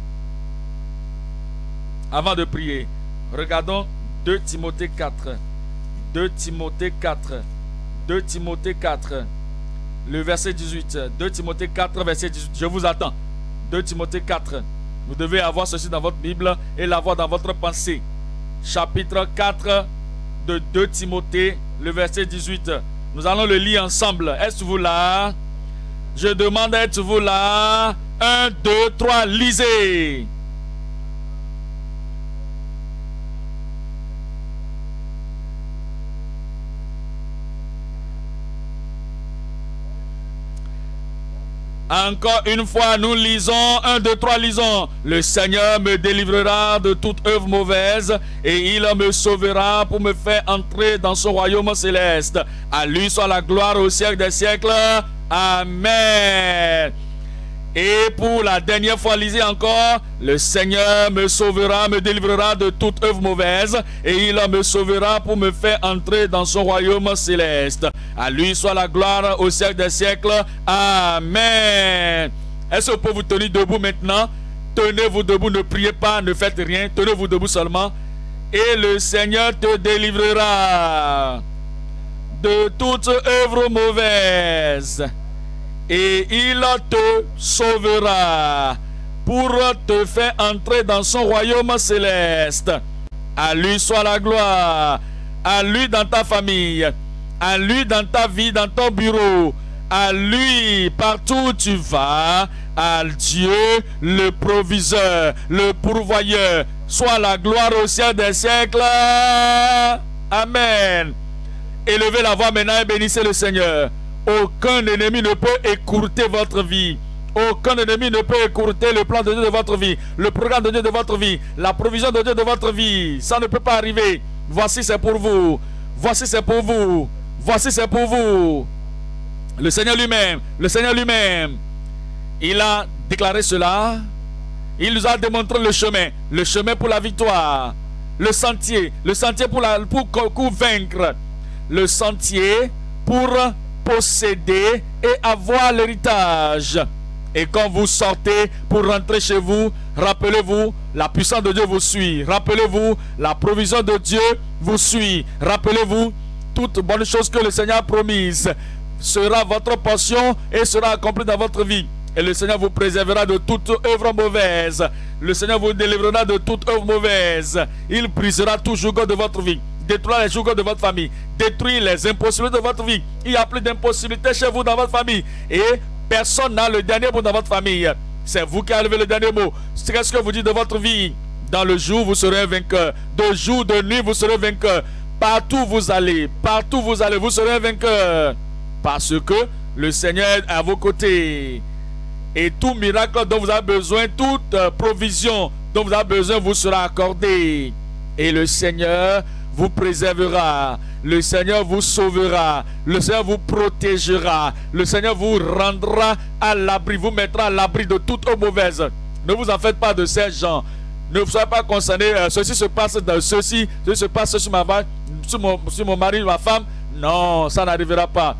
Avant de prier, regardons deux Timothée quatre, deux Timothée quatre, deux Timothée quatre, le verset dix-huit, deux Timothée quatre, verset dix-huit, je vous attends, deux Timothée quatre. Vous devez avoir ceci dans votre Bible et l'avoir dans votre pensée. Chapitre quatre de deux Timothée, le verset dix-huit. Nous allons le lire ensemble. Êtes-vous là? Je demande, êtes-vous là? Un, deux, trois, lisez. Encore une fois, nous lisons, un, deux, trois, lisons. Le Seigneur me délivrera de toute œuvre mauvaise et il me sauvera pour me faire entrer dans son royaume céleste. À lui soit la gloire au siècle des siècles. Amen. Et pour la dernière fois, lisez encore. Le Seigneur me sauvera, me délivrera de toute œuvre mauvaise et il me sauvera pour me faire entrer dans son royaume céleste. À lui soit la gloire au siècle des siècles. Amen. Est-ce que vous pouvez vous tenir debout maintenant? Tenez-vous debout, ne priez pas, ne faites rien. Tenez-vous debout seulement. Et le Seigneur te délivrera de toute œuvre mauvaise. Et il te sauvera pour te faire entrer dans son royaume céleste. À lui soit la gloire. À lui dans ta famille. À lui dans ta vie, dans ton bureau. À lui partout où tu vas. À Dieu le proviseur, le pourvoyeur. Soit la gloire au ciel des siècles. Amen. Élevez la voix maintenant et bénissez le Seigneur. Aucun ennemi ne peut écourter votre vie. Aucun ennemi ne peut écourter le plan de Dieu de votre vie, le programme de Dieu de votre vie, la provision de Dieu de votre vie. Ça ne peut pas arriver. Voici c'est pour vous. Voici c'est pour vous. Voici c'est pour vous. Le Seigneur lui-même, le Seigneur lui-même, il a déclaré cela. Il nous a démontré le chemin, le chemin pour la victoire, le sentier, le sentier pour, la, pour, pour vaincre, le sentier pour posséder et avoir l'héritage. Et quand vous sortez pour rentrer chez vous, rappelez-vous, la puissance de Dieu vous suit. Rappelez-vous, la provision de Dieu vous suit. Rappelez-vous, toute bonne chose que le Seigneur a promise sera votre portion et sera accomplie dans votre vie. Et le Seigneur vous préservera de toute œuvre mauvaise. Le Seigneur vous délivrera de toute œuvre mauvaise. Il brisera tout joug de votre vie, détruira les jougs de votre famille, détruit les impossibilités de votre vie. Il n'y a plus d'impossibilités chez vous dans votre famille. Et personne n'a le dernier mot dans votre famille. C'est vous qui avez le dernier mot. Qu'est-ce que vous dites de votre vie? Dans le jour, vous serez un vainqueur. De jour, de nuit, vous serez vainqueur. Partout où vous allez, partout où vous allez, vous serez un vainqueur. Parce que le Seigneur est à vos côtés. Et tout miracle dont vous avez besoin, toute provision dont vous avez besoin vous sera accordée. Et le Seigneur vous préservera. Le Seigneur vous sauvera. Le Seigneur vous protégera. Le Seigneur vous rendra à l'abri, vous mettra à l'abri de toute eau mauvaise. Ne vous en faites pas de ces gens. Ne soyez pas concernés. Euh, ceci se passe dans ceci, ceci se passe sur ma femme, sur mon, sur mon mari, ma femme. Non, ça n'arrivera pas.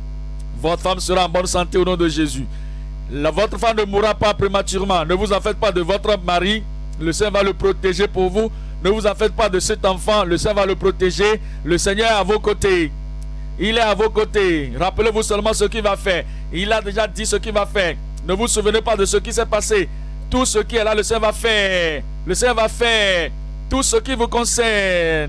Votre femme sera en bonne santé au nom de Jésus. La, votre femme ne mourra pas prématurément. Ne vous en faites pas de votre mari. Le Seigneur va le protéger pour vous. Ne vous en faites pas de cet enfant. Le Seigneur va le protéger. Le Seigneur est à vos côtés. Il est à vos côtés. Rappelez-vous seulement ce qu'il va faire. Il a déjà dit ce qu'il va faire. Ne vous souvenez pas de ce qui s'est passé. Tout ce qui est là, le Seigneur va faire. Le Seigneur va faire tout ce qui vous concerne.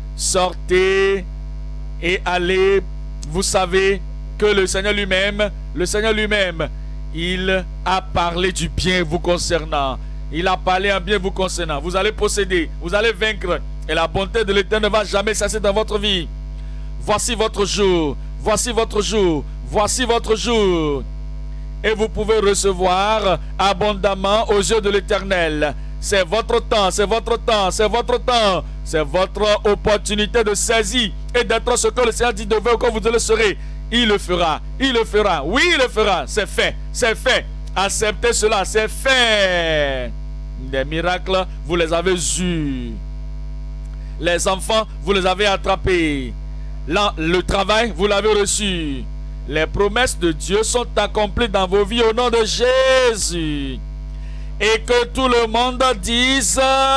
Sortez et allez. Vous savez que le Seigneur lui-même, le Seigneur lui-même, il a parlé du bien vous concernant. Il a parlé un bien vous concernant. Vous allez posséder, vous allez vaincre. Et la bonté de l'Éternel ne va jamais cesser dans votre vie. Voici votre jour. Voici votre jour. Voici votre jour. Et vous pouvez recevoir abondamment aux yeux de l'Éternel. C'est votre temps, c'est votre temps, c'est votre temps. C'est votre opportunité de saisir et d'être ce que le Seigneur dit de vous quand vous le serez. Il le fera, il le fera, oui il le fera, c'est fait, c'est fait. Acceptez cela, c'est fait. Les miracles, vous les avez eus. Les enfants, vous les avez attrapés. Là, le travail, vous l'avez reçu. Les promesses de Dieu sont accomplies dans vos vies au nom de Jésus. Et que tout le monde dise: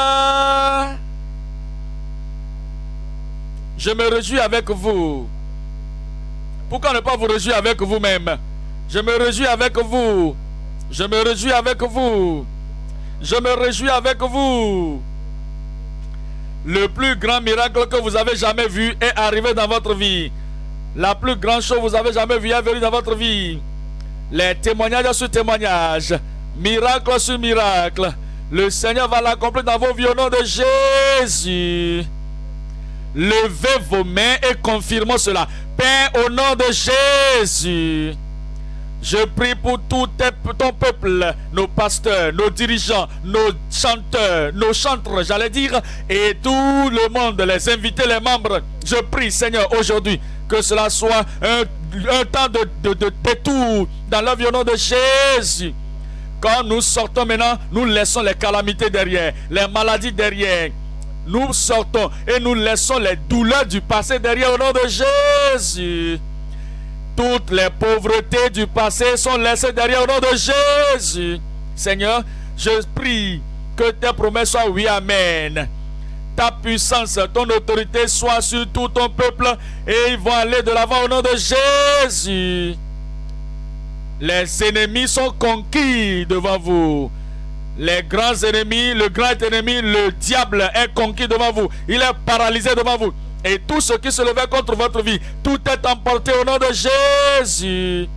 je me réjouis avec vous. Pourquoi ne pas vous réjouir avec vous-même? Je me réjouis avec vous. Je me réjouis avec vous. Je me réjouis avec vous. Le plus grand miracle que vous avez jamais vu est arrivé dans votre vie. La plus grande chose que vous avez jamais vue est venue dans votre vie. Les témoignages sur témoignages, miracle sur miracle, le Seigneur va l'accomplir dans vos vies au nom de Jésus. Levez vos mains et confirmons cela. Père, au nom de Jésus, je prie pour tout ton peuple, nos pasteurs, nos dirigeants, nos chanteurs, nos chantres, j'allais dire, et tout le monde, les invités, les membres. Je prie, Seigneur, aujourd'hui, que cela soit un, un temps de, de, de détour dans la vie au nom de Jésus. Quand nous sortons maintenant, nous laissons les calamités derrière, les maladies derrière. Nous sortons et nous laissons les douleurs du passé derrière au nom de Jésus. Toutes les pauvretés du passé sont laissées derrière au nom de Jésus. Seigneur, je prie que tes promesses soient oui, amen. Ta puissance, ton autorité soit sur tout ton peuple et ils vont aller de l'avant au nom de Jésus. Les ennemis sont conquis devant vous. Les grands ennemis, le grand ennemi, le diable est conquis devant vous. Il est paralysé devant vous. Et tout ce qui se levait contre votre vie, tout est emporté au nom de Jésus.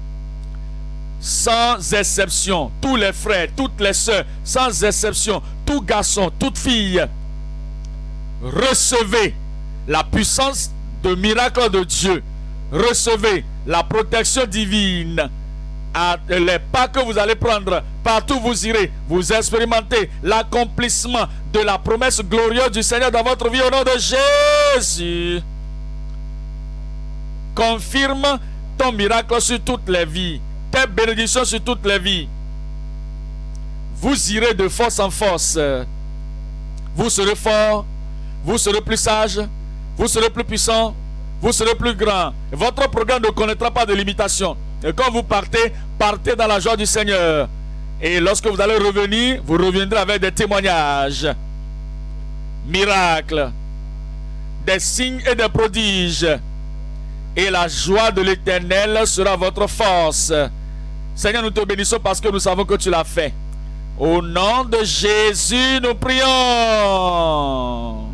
Sans exception, tous les frères, toutes les sœurs, sans exception, tout garçon, toute fille, recevez la puissance de miracle de Dieu. Recevez la protection divine, à les pas que vous allez prendre, partout où vous irez, vous expérimentez l'accomplissement de la promesse glorieuse du Seigneur dans votre vie au nom de Jésus. Confirme ton miracle sur toutes les vies, tes bénédictions sur toutes les vies. Vous irez de force en force. Vous serez fort, vous serez plus sage, vous serez plus puissant, vous serez plus grand. Votre programme ne connaîtra pas de limitation. Et quand vous partez, partez dans la joie du Seigneur. Et lorsque vous allez revenir, vous reviendrez avec des témoignages, miracles, des signes et des prodiges. Et la joie de l'Éternel sera votre force. Seigneur, nous te bénissons parce que nous savons que tu l'as fait. Au nom de Jésus, nous prions.